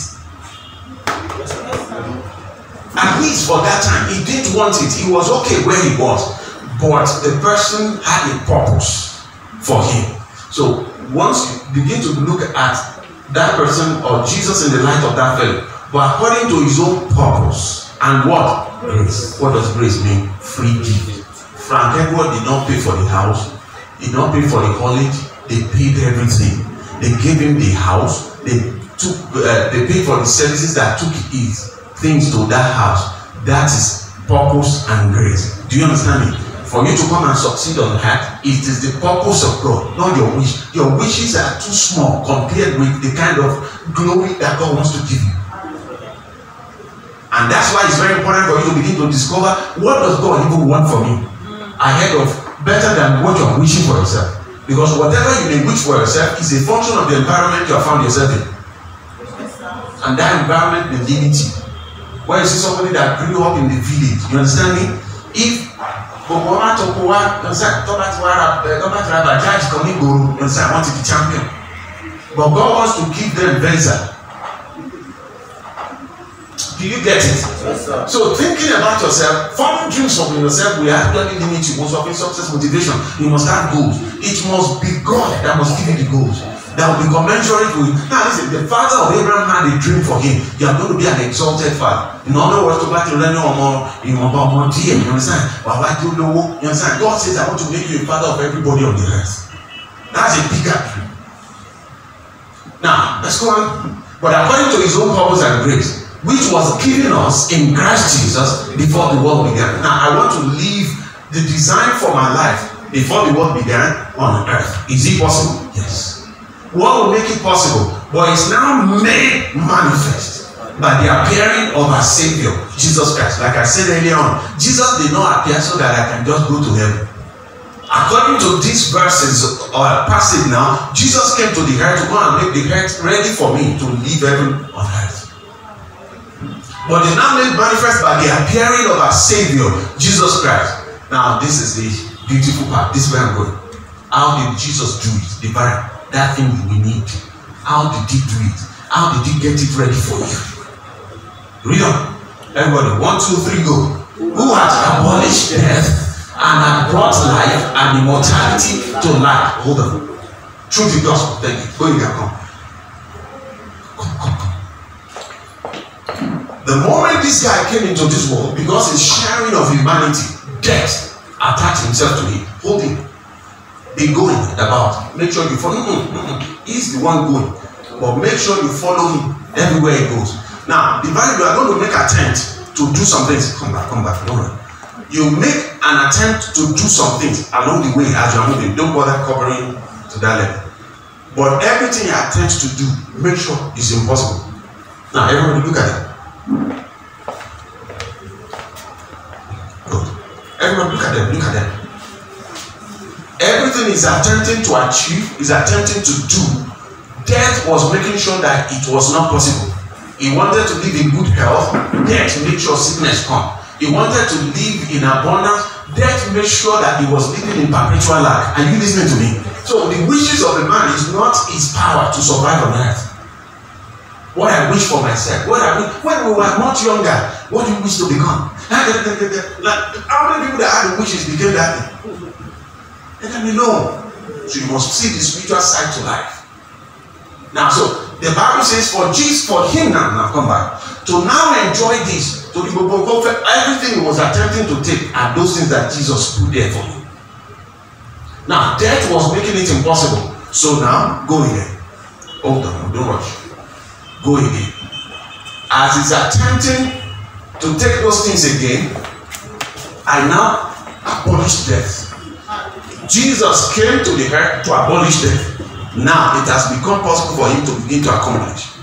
At least for that time, he didn't want it. He was okay where he was. But the person had a purpose for him. So once you begin to look at that person or Jesus in the light of that fellow, but according to his own purpose and what? Grace. What does grace mean? Free gift. Frank Edward did not pay for the house, did not pay for the college, they paid everything. They gave him the house, they took uh, they paid for the services that took his things to that house. That is purpose and grace. Do you understand me? For you to come and succeed on that, it is the purpose of God, not your wish. Your wishes are too small compared with the kind of glory that God wants to give you. And that's why it's very important for you to begin to discover what does God even want from you ahead of better than what you're wishing for yourself. Because whatever you may wish for yourself is a function of the environment you have found yourself in. And that environment may limit you. When you see somebody that grew up in the village, you understand me? If you understand, I want to be champion. But God wants to keep them venture. Do you get it? Yes, sir. So thinking about yourself, forming dreams from yourself will actually limit you. Most of your success motivation, you must have goals. It must be God that must give you the goals. that will be commensurate with. Now listen, the father of Abraham had a dream for him. You are going to be an exalted father. In other words, to back to learn more, you understand? You understand? God says, I want to make you a father of everybody on the earth. That's a bigger dream. Now, let's go on. But according to his own purpose and grace, which was given us in Christ Jesus before the world began. Now, I want to leave the design for my life before the world began on earth. Is it possible? Yes. What will make it possible? But it's now made manifest by the appearing of our Savior, Jesus Christ. Like I said earlier on, Jesus did not appear so that I can just go to heaven. According to these verses or passage now, Jesus came to the earth to go and make the earth ready for me to leave heaven on earth. But it's now made manifest by the appearing of our Savior, Jesus Christ. Now, this is the beautiful part. This is where I'm going. How did Jesus do it? The very that thing we need. How did he do it? How did he get it ready for you? Read on. Everybody, one, two, three, go. Who has abolished death and have brought life and immortality to life. Hold on. Through the gospel. Thank you. Go in there, come. Come, come, come. The moment this guy came into this world, because his sharing of humanity, death attached himself to him. Hold him. Be going about. Make sure you follow him. He's the one going. But make sure you follow him everywhere he goes. Now, the Bible, you are going to make attempt to do some things. Come back, come back. Don't worry. You make an attempt to do some things along the way as you are moving. Don't bother covering to that level. But everything you attempt to do, make sure it's impossible. Now, everybody look at it. Good. Everyone look at them. Look at them. Everything is attempting to achieve, is attempting to do. Death was making sure that it was not possible. He wanted to live in good health. Death made sure sickness come. He wanted to live in abundance. Death made sure that he was living in perpetual lack. Are you listening to me? So the wishes of a man is not his power to survive on earth. What I wish for myself. What I wish, when we were much younger, what do you wish to become? Like, how many people that had the wishes became that thing? Let them know. So you must see the spiritual side to life. Now, so the Bible says, for Jesus, for him now, now come back, to now enjoy this, to the everything he was attempting to take are those things that Jesus put there for him. Now, death was making it impossible. So now, go again. Hold on, don't rush. Go again. As he's attempting to take those things again, I now abolish death. Jesus came to the earth to abolish death. Now it has become possible for him to begin to accomplish.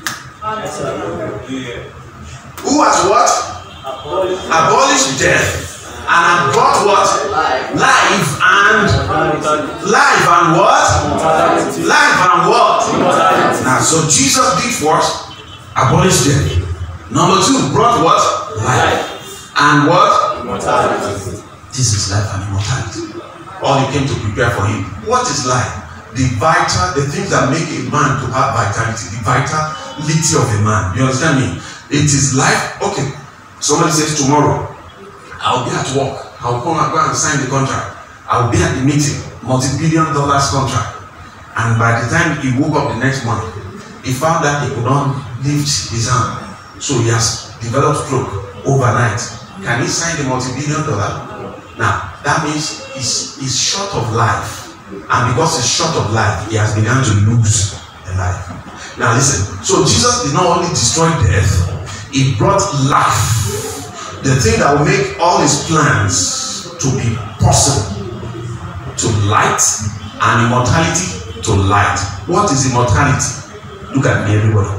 Who has what? Abolished, abolished death and have brought what? Life and life and what? Life and what? Now, so Jesus did first abolish death. Number two, brought what? Life and what? Immortality. This is life and immortality. All he came to prepare for him. What is life? The vital, the things that make a man to have vitality, the vitality of a man. You understand me? It is life. Okay. Somebody says tomorrow, I'll be at work. I'll come and go and sign the contract. I'll be at the meeting, multi-billion dollars contract. And by the time he woke up the next morning, he found that he could not lift his hand. So he has developed stroke overnight. Can he sign the multi-billion dollar? Now, that means he's, he's short of life. And because he's short of life, he has begun to lose a life. Now listen, so Jesus did not only destroy death, he brought life. The thing that will make all his plans to be possible. To light and immortality to light. What is immortality? Look at me, everybody.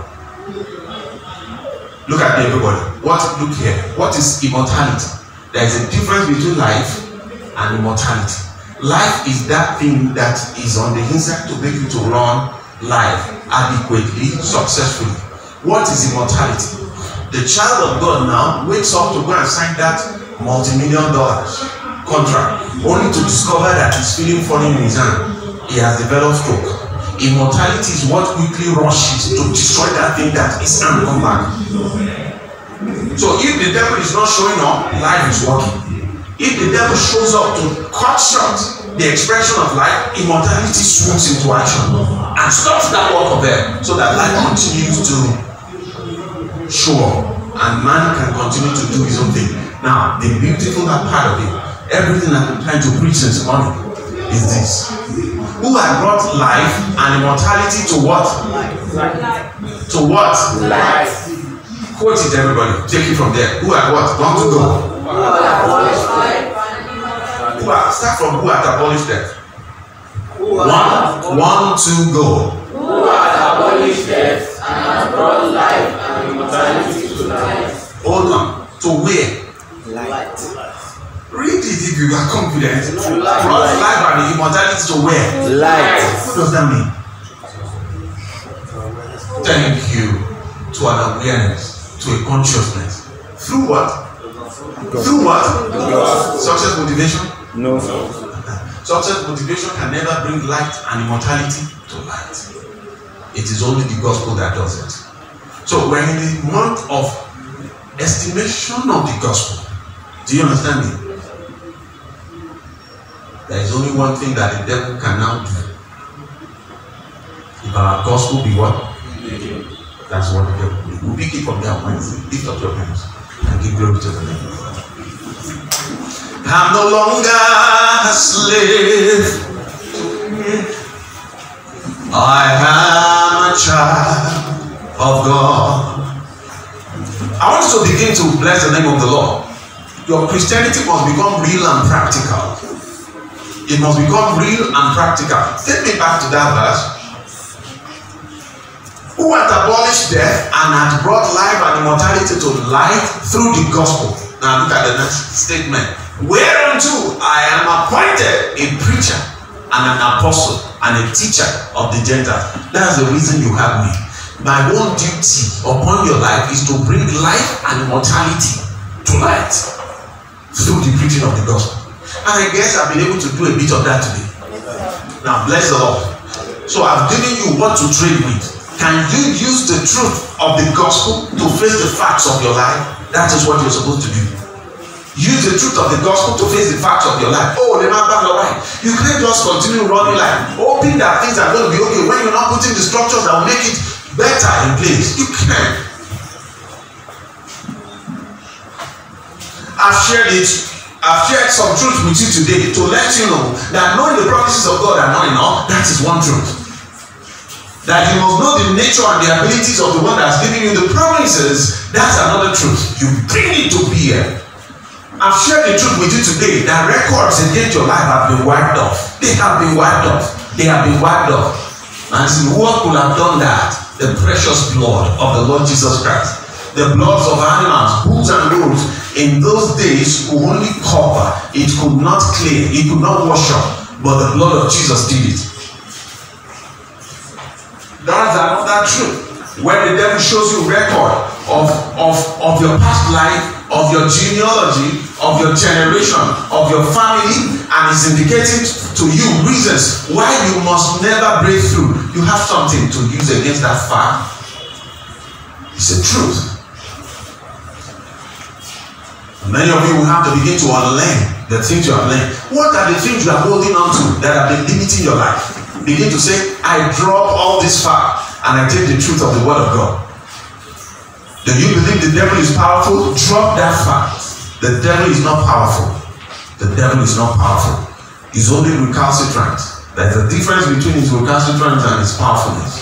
Look at me, everybody. What? Look here. What is immortality? There is a difference between life and immortality. Life is that thing that is on the inside to make you to run life adequately, successfully. What is immortality? The child of God now wakes up to go and sign that multi-million dollars contract, only to discover that he's feeling funny in his hand. He has developed stroke. Immortality is what quickly rushes to destroy that thing that his hand come back. So if the devil is not showing up, life is working. If the devil shows up to cut short the expression of life, immortality swoops into action and stops that work of hell, so that life continues to show up and man can continue to do his own thing. Now, the beautiful part of it, everything I've been trying to preach this morning is this: who had brought life and immortality to what? Life. To what? Life. Quote it, everybody. Take it from there. Who had what? Gone to go. Who had abolished life? Who had, start from who had abolished death. Who One, one, two, go. Who had abolished death and had brought life and immortality to life? Hold on. To where? Light. Read it if you are confident. Light. Brought life and immortality to where? Light. What does that mean? Thank you. To an awareness, to a consciousness. Through what? God. Through what? God. Success motivation? No. Success motivation can never bring light and immortality to light. It is only the gospel that does it. So we're in the month of estimation of the gospel. Do you understand me? There is only one thing that the devil can now do. If our gospel be what? That's what the devil will do. We'll pick it from there on Wednesday. Lift up your hands and give glory to the name of God. I'm no longer a slave. I am a child of God. I want you to begin to bless the name of the Lord. Your Christianity must become real and practical. It must become real and practical. Take me back to that verse. Who had abolished death and had brought life and immortality to light through the gospel. Now look at the next statement. Whereunto I am appointed a preacher and an apostle and a teacher of the Gentiles. That's the reason you have me. My own duty upon your life is to bring life and immortality to light through the preaching of the gospel. And I guess I've been able to do a bit of that today. Now bless the Lord. So I've given you what to trade with. Can you use the truth of the gospel to face the facts of your life? That is what you're supposed to do. Use the truth of the gospel to face the facts of your life. Oh, the matter of life. You can't just continue running like hoping that things are going to be okay when you're not putting the structures that will make it better in place. You can't. I've shared it. I've shared some truth with you today to let you know that knowing the promises of God are not enough. That is one truth. That you must know the nature and the abilities of the one that's giving you the promises. That's another truth. You bring it to bear. I've shared the truth with you today that records against your life have been wiped off. They have been wiped off. They have been wiped off. And see, what could have done that? The precious blood of the Lord Jesus Christ. The bloods of animals, bulls and goats, in those days could only cover. It could not clear. It could not wash up. But the blood of Jesus did it. That's another truth. When the devil shows you record of, of, of your past life, of your genealogy, of your generation, of your family, and is indicating to you reasons why you must never break through, you have something to use against that fact. It's a truth. And many of you will have to begin to unlearn the things you have learned. What are the things you are holding on to that have been limiting your life? Begin to say, I drop all this fact and I take the truth of the word of God. Do you believe the devil is powerful? Drop that fact. The devil is not powerful. The devil is not powerful. He's only recalcitrant. There's a difference between his recalcitrance and his powerfulness.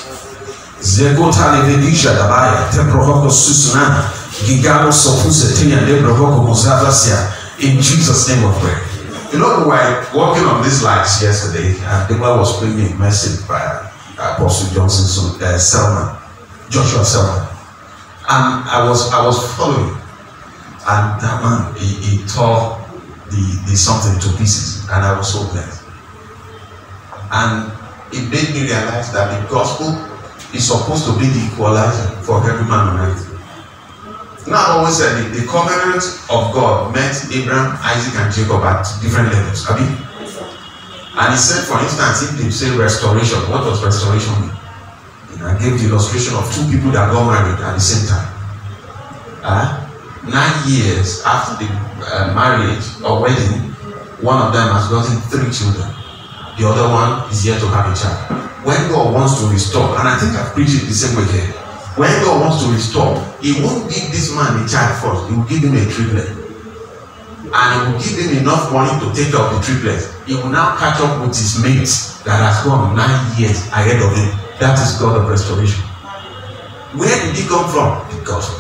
In Jesus' name we pray. You know, we were working on these lights yesterday, and Dima was bringing a message by Apostle Johnson uh, Selman, Joshua Selman, and I was I was following, and that man he, he tore the the something to pieces, and I was so blessed, and it made me realize that the gospel is supposed to be the equalizer for every man on earth. Now I always said the, the covenant of God met Abraham, Isaac, and Jacob at different levels. I mean, and he said, for instance, if they say restoration, what does restoration mean? And I gave the illustration of two people that got married at the same time. Uh, nine years after the uh, marriage or wedding, one of them has gotten three children. The other one is yet to have a child. When God wants to restore, and I think I've preached it the same way here. When God wants to restore, He won't give this man a child first. He will give him a triplet. And He will give him enough money to take care of the triplets. He will now catch up with his mates that has gone nine years ahead of him. That is God of restoration. Where did he come from? The gospel.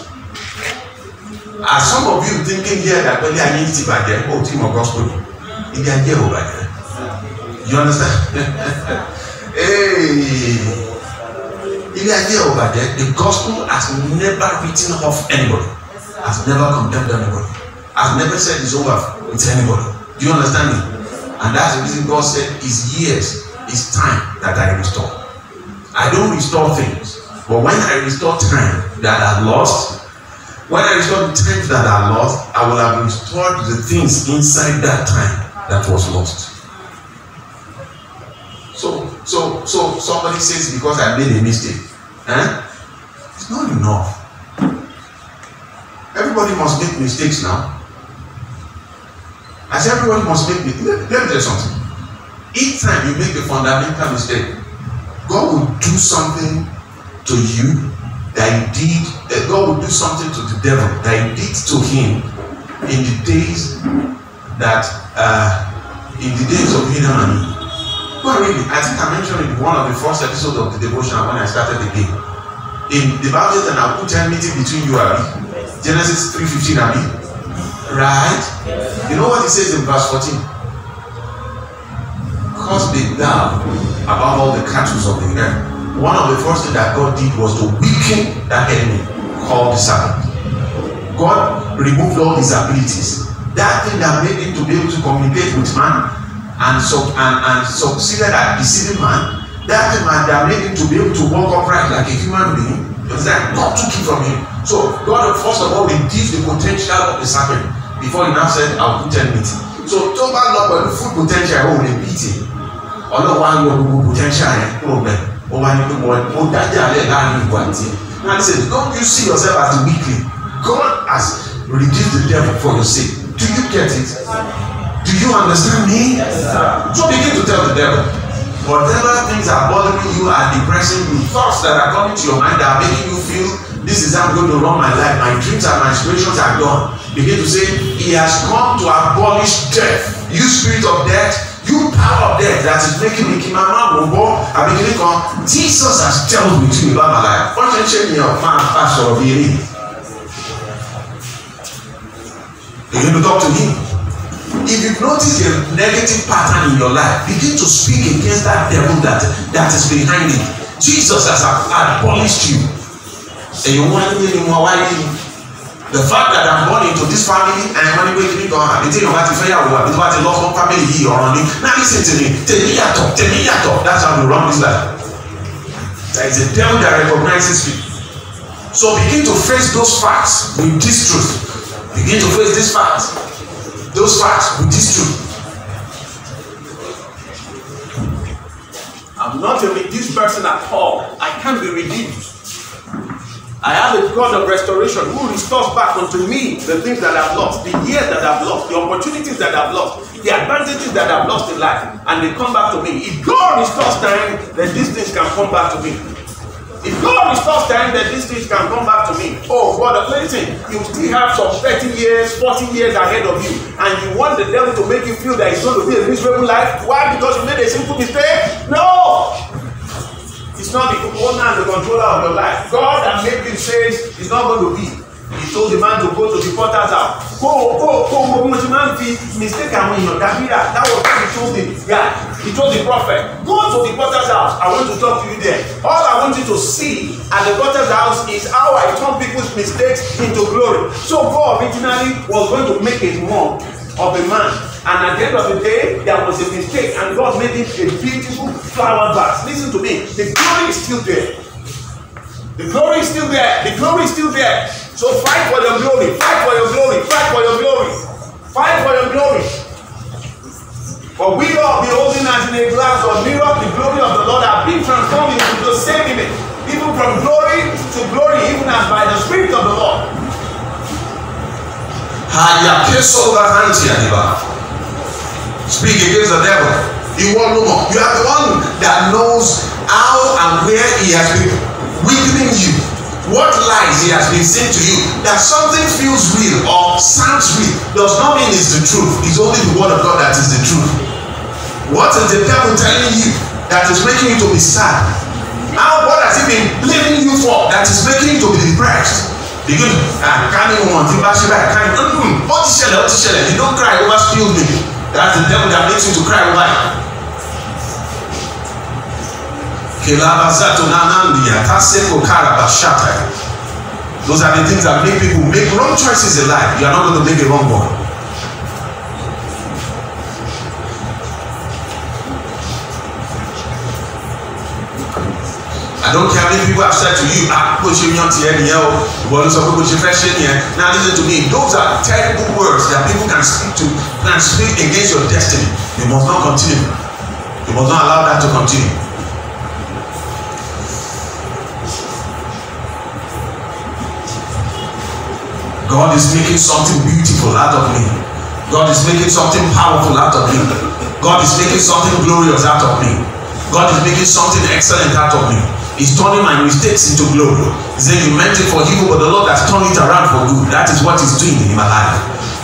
Are some of you thinking here that when they are in Tibadia, oh, team of gospel, in the idea over there? You understand? Hey, in the idea over there, the gospel has never written off anybody, has never condemned anybody, has never said it's over with anybody. Do you understand me? And that's the reason God said, "It's years, it's time that I restore." I don't restore things, but when I restore time that I lost, when I restore the times that I lost, I will have restored the things inside that time that was lost. So, so, so somebody says because I made a mistake, eh? It's not enough. Everybody must make mistakes now. I say everybody must make mistakes. Let, let me tell you something. Each time you make a fundamental mistake, God will do something to you that He did. Uh, God will do something to the devil that He did to him in the days that, uh, in the days of Adam and Eve. Well, really, I think I mentioned in one of the first episodes of the devotion when I started the game. In the Bible, then I put enmity between you and me. Genesis three fifteen and me. Right? You know what it says in verse fourteen? Cause the thou above all the cattle of the earth. One of the first things that God did was to weaken that enemy called the serpent. God removed all his abilities. That thing that made him to be able to communicate with man and, so, and, and succeeded at deceiving man, that thing that made him to be able to walk upright like a human being, that God took it from him. So God first of all reduced the potential of the serpent before He now said, "I'll put enmity." So total love and full potential will repeat it. Although one your potential problem, or one you more that now he says, don't you see yourself as the weakling? God has reduced the devil for your sake. Do you get it? Do you understand me? Yes, sir. So begin to tell the devil, whatever things are bothering you, are depressing you, thoughts that are coming to your mind that are making you feel this is how I'm going to run my life, my dreams and my aspirations are gone. Begin to say, He has come to abolish death. You spirit of death, you power of death that is making me keep my mouth go. I begin to come. Jesus has dealt with you about my life. What can you say me of my pastor of the Begin to talk to Him. If you notice a negative pattern in your life, begin to speak against that devil that, that is behind it. Jesus has abolished you. And you want to know why the fact that I'm born into this family and I'm only waking up, I tell you what, if I have a lost one family here or on it. Now listen to me. Tell me your talk. Tell me your talk. That's how we run this life. There is a devil that recognizes me. So begin to face those facts with this truth. Begin to face these facts. Those facts with this truth. I'm not a reduced person at all. I can't be reduced. I have a God of restoration who restores back unto me the things that I've lost, the years that I've lost, the opportunities that I've lost, the advantages that I've lost in life, and they come back to me. If God restores time, then these things can come back to me. If God restores time, then these things can come back to me. Oh, God, listen, you still have some thirty years, forty years ahead of you, and you want the devil to make you feel that it's going to be a miserable life. Why? Because you made a simple mistake? No! It's not the owner and the controller of your life. God that made you says it's not going to be. He told the man to go to the potter's house. Go, go, go, go, go. The man feel mistake and when you're that was what he told the guy. He told the prophet, go to the potter's house. I want to talk to you there. All I want you to see at the potter's house is how I turn people's mistakes into glory. So God originally was going to make a monk of a man. And at the end of the day, there was a mistake, and God made it a beautiful flower vase. Listen to me. The glory is still there. The glory is still there. The glory is still there. So fight for your glory. Fight for your glory. Fight for your glory. Fight for your glory. For we all beholding as in a glass or mirror the glory of the Lord have been transformed into the same image, even from glory to glory, even as by the Spirit of the Lord. Speak against the devil. You want no more. You are the one that knows how and where he has been weakening you. What lies he has been saying to you. That something feels real or sounds real does not mean it's the truth. It's only the word of God that is the truth. What is the devil telling you that is making you to be sad? How what has he been blaming you for that is making you to be depressed? Begin to I can't even want to bash I can't mm, what is shell, what is shell? You don't cry over spilled milk. That's the devil that makes you to cry over it. Those are the things that make people make wrong choices in life. You are not going to make a wrong one. I don't care how many people have said to you, ah, now listen to me. Those are terrible words that people can speak to, can speak against your destiny. You must not continue. You must not allow that to continue. God is making something beautiful out of me. God is making something powerful out of me. God is making something glorious out of me. God is making something excellent out of me. He's turning my mistakes into glory. He said, you meant it for evil, but the Lord has turned it around for good. That is what He's doing in my life.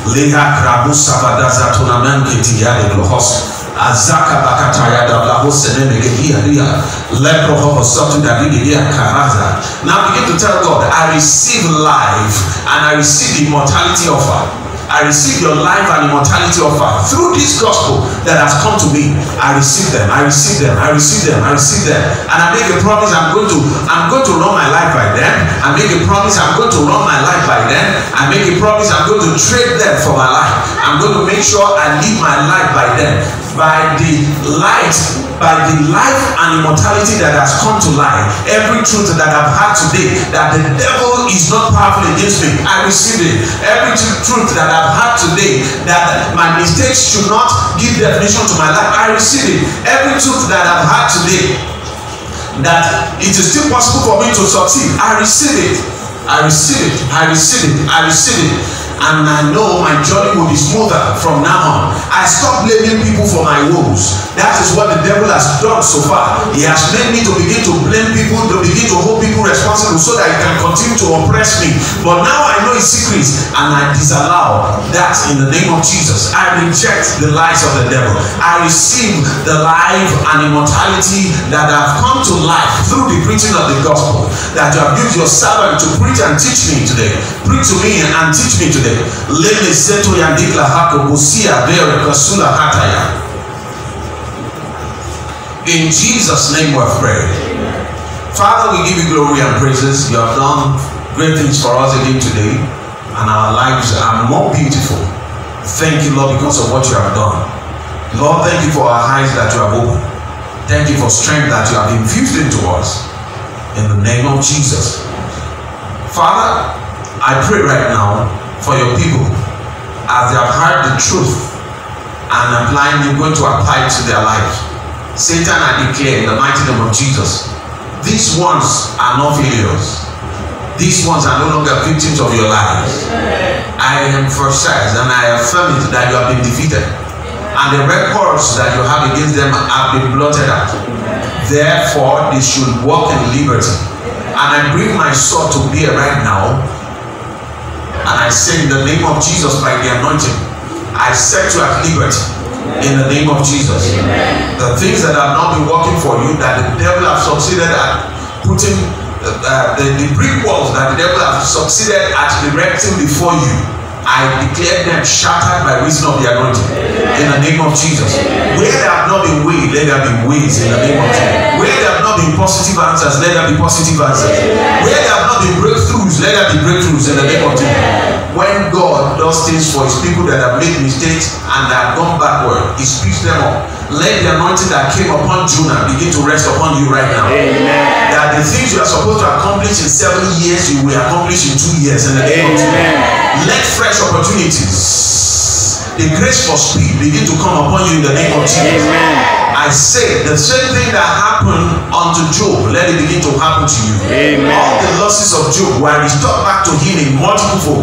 Azaka bakataya da lahose nemegedia dia lepro hobo sotu da dia karaza. Now begin to tell God, I receive life and I receive the immortality offer. I receive your life and immortality offer through this gospel that has come to me. I receive them. I receive them. I receive them. I receive them. And I make a promise. I'm going to. I'm going to run my life by them. I make a promise. I'm going to run my life by them. I make a promise. I'm going to trade them for my life. I'm going to make sure I live my life by them. By the light, by the life and immortality that has come to life, every truth that I've had today, that the devil is not powerful against me, I receive it. Every truth that I've had today, that my mistakes should not give definition to my life, I receive it. Every truth that I've had today, that it is still possible for me to succeed, I receive it. I receive it. I receive it. I receive it. And I know my journey will be smoother from now on. I stop blaming people for my woes. That is what the devil has done so far. He has made me to begin to blame people, to begin to hold people responsible so that he can continue to oppress me. But now I know his secrets and I disallow that in the name of Jesus. I reject the lies of the devil. I receive the life and immortality that have come to life through the preaching of the gospel that you have used your servant to preach and teach me today. Preach to me and teach me today. Lele seto ya ndikla hako busia bere kasula hataya. In Jesus' name we pray. Father, we give you glory and praises. You have done great things for us again today, and our lives are more beautiful. Thank you, Lord, because of what you have done. Lord, thank you for our eyes that you have opened. Thank you for strength that you have infused into us. In the name of Jesus. Father, I pray right now for your people as they have heard the truth and applying it, going to apply it to their lives. Satan, I declare in the mighty name of Jesus, these ones are not failures. These ones are no longer victims of your lives. I emphasize and I affirm it that you have been defeated, and the records that you have against them have been blotted out. Therefore, they should walk in liberty. And I bring my sword to bear right now. And I say in the name of Jesus, by the anointing, I set you at liberty. In the name of Jesus. Amen. The things that have not been working for you, that the devil have succeeded at putting, uh, the, the brick walls that the devil have succeeded at erecting before you, I declare them shattered by reason of the anointing. Amen. In the name of Jesus. Amen. Where there have not been ways, let there be ways in the name of Jesus. Where there have not been positive answers, let there be positive answers. Amen. Where there have not been breakthroughs, let there be breakthroughs in the name of Jesus. When God does things for his people that have made mistakes and that have gone backward, he speaks them up. Let the anointing that came upon Jonah begin to rest upon you right now. Amen. That the things you are supposed to accomplish in seven years, you will accomplish in two years in the name of Jesus. Let fresh opportunities, the grace for speed begin to come upon you in the name of Jesus. Amen. I say the same thing that happened unto Job, let it begin to happen to you. Amen. All the losses of Job were restored back to him in multiple fold.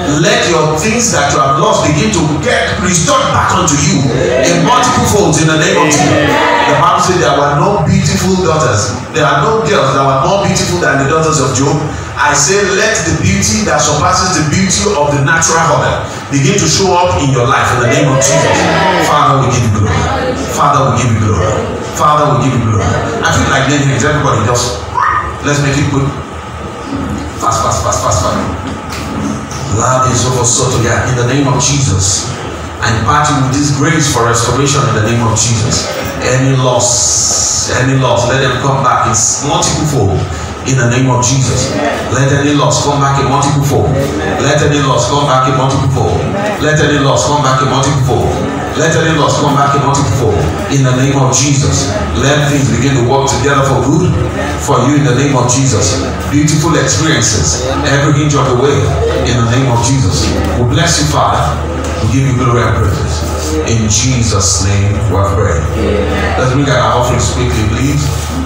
Let your things that you have lost begin to get restored back unto you in multiple folds in the name of Jesus. The Bible says there were no beautiful daughters. There are no girls that were more beautiful than the daughters of Job. I say let the beauty that surpasses the beauty of the natural order begin to show up in your life in the name of Jesus. Father, we give you glory. Father, we give you glory. Father, we give you glory. I feel like laying hands. Everybody just, let's make it quick. Fast, fast, fast, fast, fast. Love is over Sotoya in the name of Jesus. And party with this grace for restoration in the name of Jesus. Any loss, any loss, let them come back in multiple fold in the name of Jesus. Let any loss come back in multiple fold. Let any loss come back in multiple fold. Let any loss come back in multiple fold. Let any loss come back in multiple fold in the name of Jesus. Let things begin to work together for good for you in the name of Jesus. Beautiful experiences every inch of the way in the name of Jesus. We bless you, Father. We give you glory and praise. In Jesus' name we pray. Let's bring our offerings quickly, please.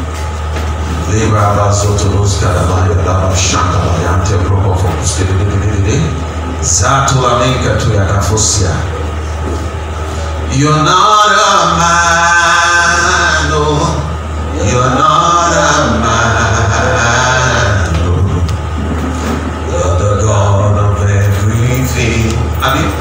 You're not a man, oh, you're not a man, oh, you're the God of everything. I mean,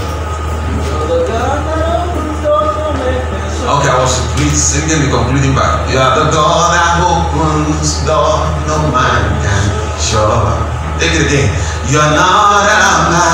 okay, I was singing the concluding back. You are the God that opens door no man can shut. Take it again. You're not a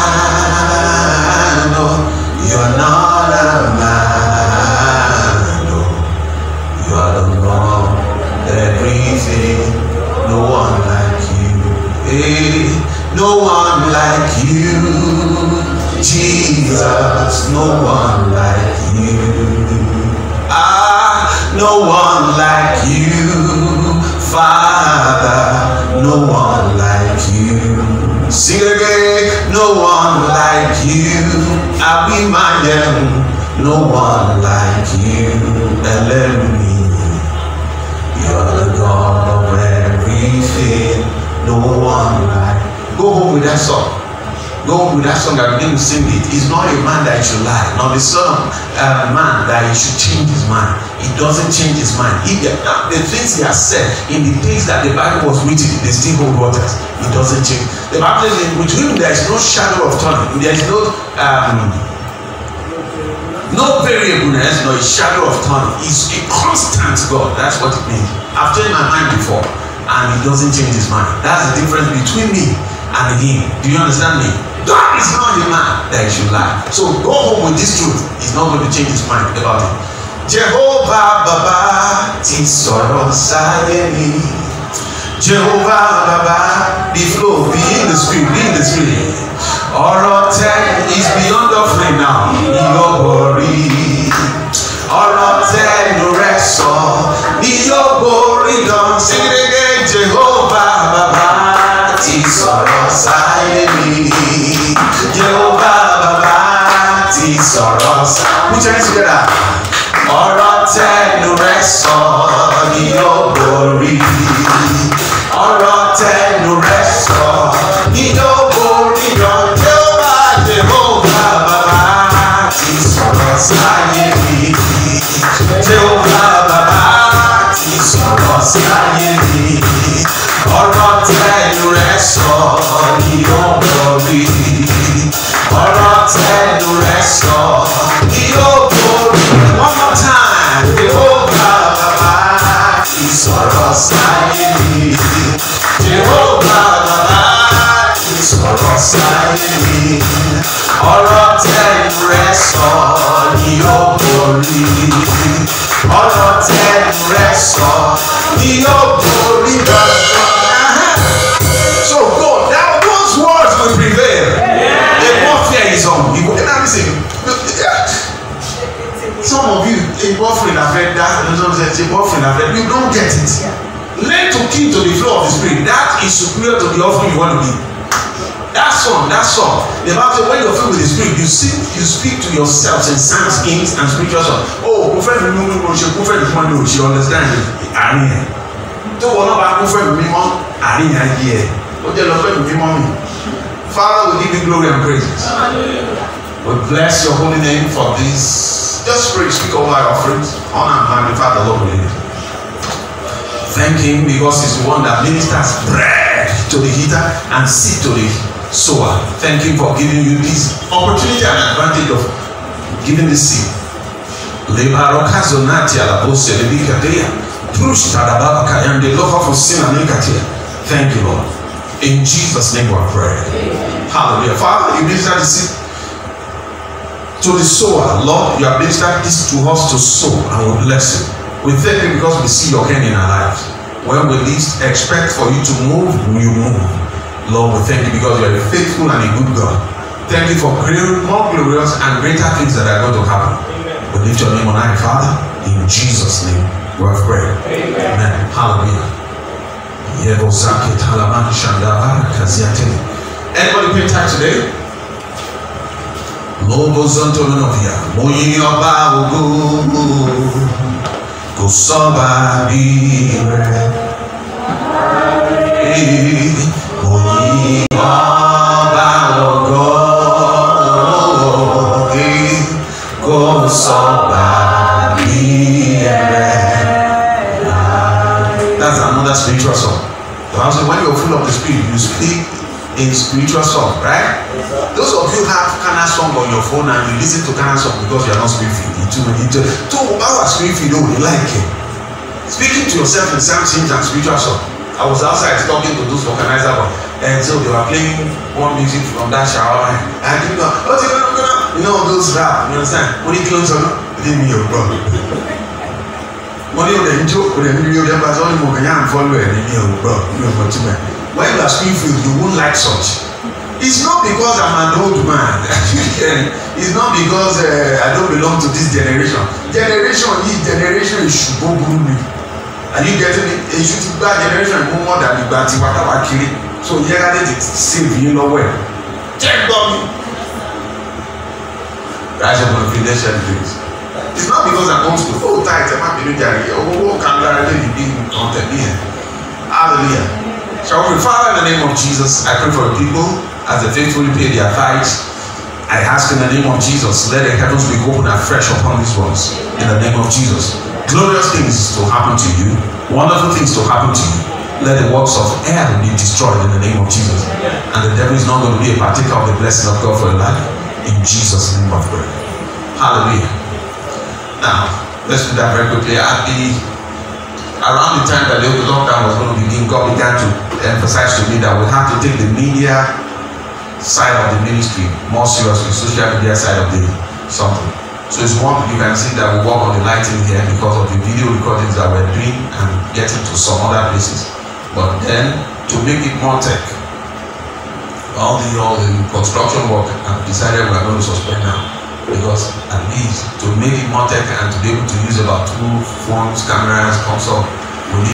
man, oh, you're not a man, oh, you are the God of everything. No one like you, hey, no one like you, Jesus. No one like you. Ah, no one like you, Father, no one like you. Sing it again. No one like you, Abimayem, no one like you, Elemi. You're the God of everything, no one like. Go home with that song. Go with that song that begin to sing it. He's not a man that he should lie, nor the son of a man that he should change his mind. He doesn't change his mind. He, the things he has said in the days that the Bible was written, they still hold waters. He doesn't change. The Bible says with him there is no shadow of turning. There is no um, no variableness, nor a shadow of turning. He's a constant God. That's what it means. I've changed my mind before, and he doesn't change his mind. That's the difference between me and him. Do you understand me? God is not a man that he should lie. So go home with this truth. He's not going to change his mind about it. Jehovah Baba ti sọ̀rọ̀ sáyé mi. Jehovah Baba, the flow, be in the spirit, be in the spirit. Ọ̀rọ̀ tẹ́ is beyond offering now. Ìyọ̀bọ̀rí. Ọ̀rọ̀ tẹ́ ló rẹ̀ sọ. Ìyọ̀bọ̀rí lọ. Sing it again. Jehovah Baba ti sọ̀rọ̀ sáyé mi. Jehovah Baba ti sọ̀rọ̀ sáyé mi. Put your hands together. Ọ̀rọ̀ tẹ́nu rẹ̀ sọ ni yóò borí. Ọ̀rọ̀ tẹ́nu rẹ̀ sọ ni yóò borí. Jehovah Jehovah Baba ti sọ̀rọ̀ sáyé mi. Jehovah Baba ti sọ̀rọ̀ sáyé mi. Ọ̀rọ̀ tẹ́nu rẹ̀ sọ ni yóò borí. Ọ̀rọ̀ tẹ́nu rẹ̀ sọ ni yóò borí. One more time. Jehovah Baba ti sọ̀rọ̀ sáyé mi. Jehovah Baba ti sọ̀rọ̀ sáyé mi. Ọ̀rọ̀ tẹ́nu rẹ̀ sọ ni yóò borí. Ọ̀rọ̀ tẹ́nu rẹ̀ sọ ni yóò borí. So God, that those words will prevail. Yeah. The warfare is on. You can listen. Some of you, a boyfriend have read that, and some say a boyfriend have read. You don't get it. Learn to keep to the flow of the spirit. That is superior to the offering you want to give. That song, that song. The Bible says when you're filled with the spirit, you sing, you speak to yourselves in psalms, hymns, and spiritual songs. Oh, prophet, remember, prophet, remember, she understand it. Àárín. Tó wọ́n náà bá prophet, remember, àárín yẹn yẹ. Ó jẹ́ lọ fẹ́ remember me. Father, we give you glory and praises. We bless your holy name for this. Just pray, speak over our offerings. Honor and magnify the Lord with it. Thank him because he's the one that ministers bread to the eater and seed to the sower. Thank him for giving you this opportunity and advantage of giving this seed. Thank you, Lord. In Jesus' name we pray. Hallelujah. Father, you minister the seed to the sower. Lord, you have ministered this to us to sow, and we bless you. We thank you because we see your hand in our lives. When we least expect for you to move, you move. Lord, we thank you because you are a faithful and a good God. Thank you for greater, more glorious and greater things that are going to happen. We lift your name on high, Father. In Jesus' name, we have prayed. Amen. Amen. Hallelujah. Anybody pay tax today? Lobo Zantonovia, Moyi Oba Ogo, Kosoba Bire, Moyi Oba Ogo, Kosoba Bire. That's another spiritual song. When you're full of the Spirit, you speak in spiritual song, right? Those of you have Kana song on your phone and you listen to Kana song because you are not spirit filled. Into into to our spirit filled, you like it. Speaking to yourself in psalms and spiritual song. I was outside talking to those organizers, and so they were playing one music from that shower, and you know, you know those rap. You understand? When it close on, it didn't mean your brother. When you then joke with them, you never saw him over and follow it. When you are spirit filled, you won't like such. It's not because I'm an old man. It's not because uh, I don't belong to this generation. Generation, this generation is shubogumi. Are you getting it? It should be bad generation more than the bad kiri. So you got it save you know where. Check on me. That's your confidential things. It's not because I'm going to oh tight, I'm not doing that. Oh, can I really be content here? Hallelujah. Shall we, Father, in the name of Jesus, I pray for the people as they faithfully pay their tithes. I ask in the name of Jesus, let the heavens be open afresh upon these ones. In the name of Jesus. Glorious things to happen to you. Wonderful things to happen to you. Let the works of hell be destroyed in the name of Jesus. And the devil is not going to be a partaker of the blessing of God for your life. In Jesus' name of prayer. Hallelujah. Now, let's do that very quickly. At the around the time that the lockdown was going to begin, God began to emphasize to me that we have to take the media side of the ministry more seriously, social media side of the something. So it's one you can see that we work on the lighting here because of the video recordings that we're doing and getting to some other places. But then to make it more tech, all the all the construction work, I've decided we're going to suspend now. Because at least to make it more tech and to be able to use about two phones, cameras, console,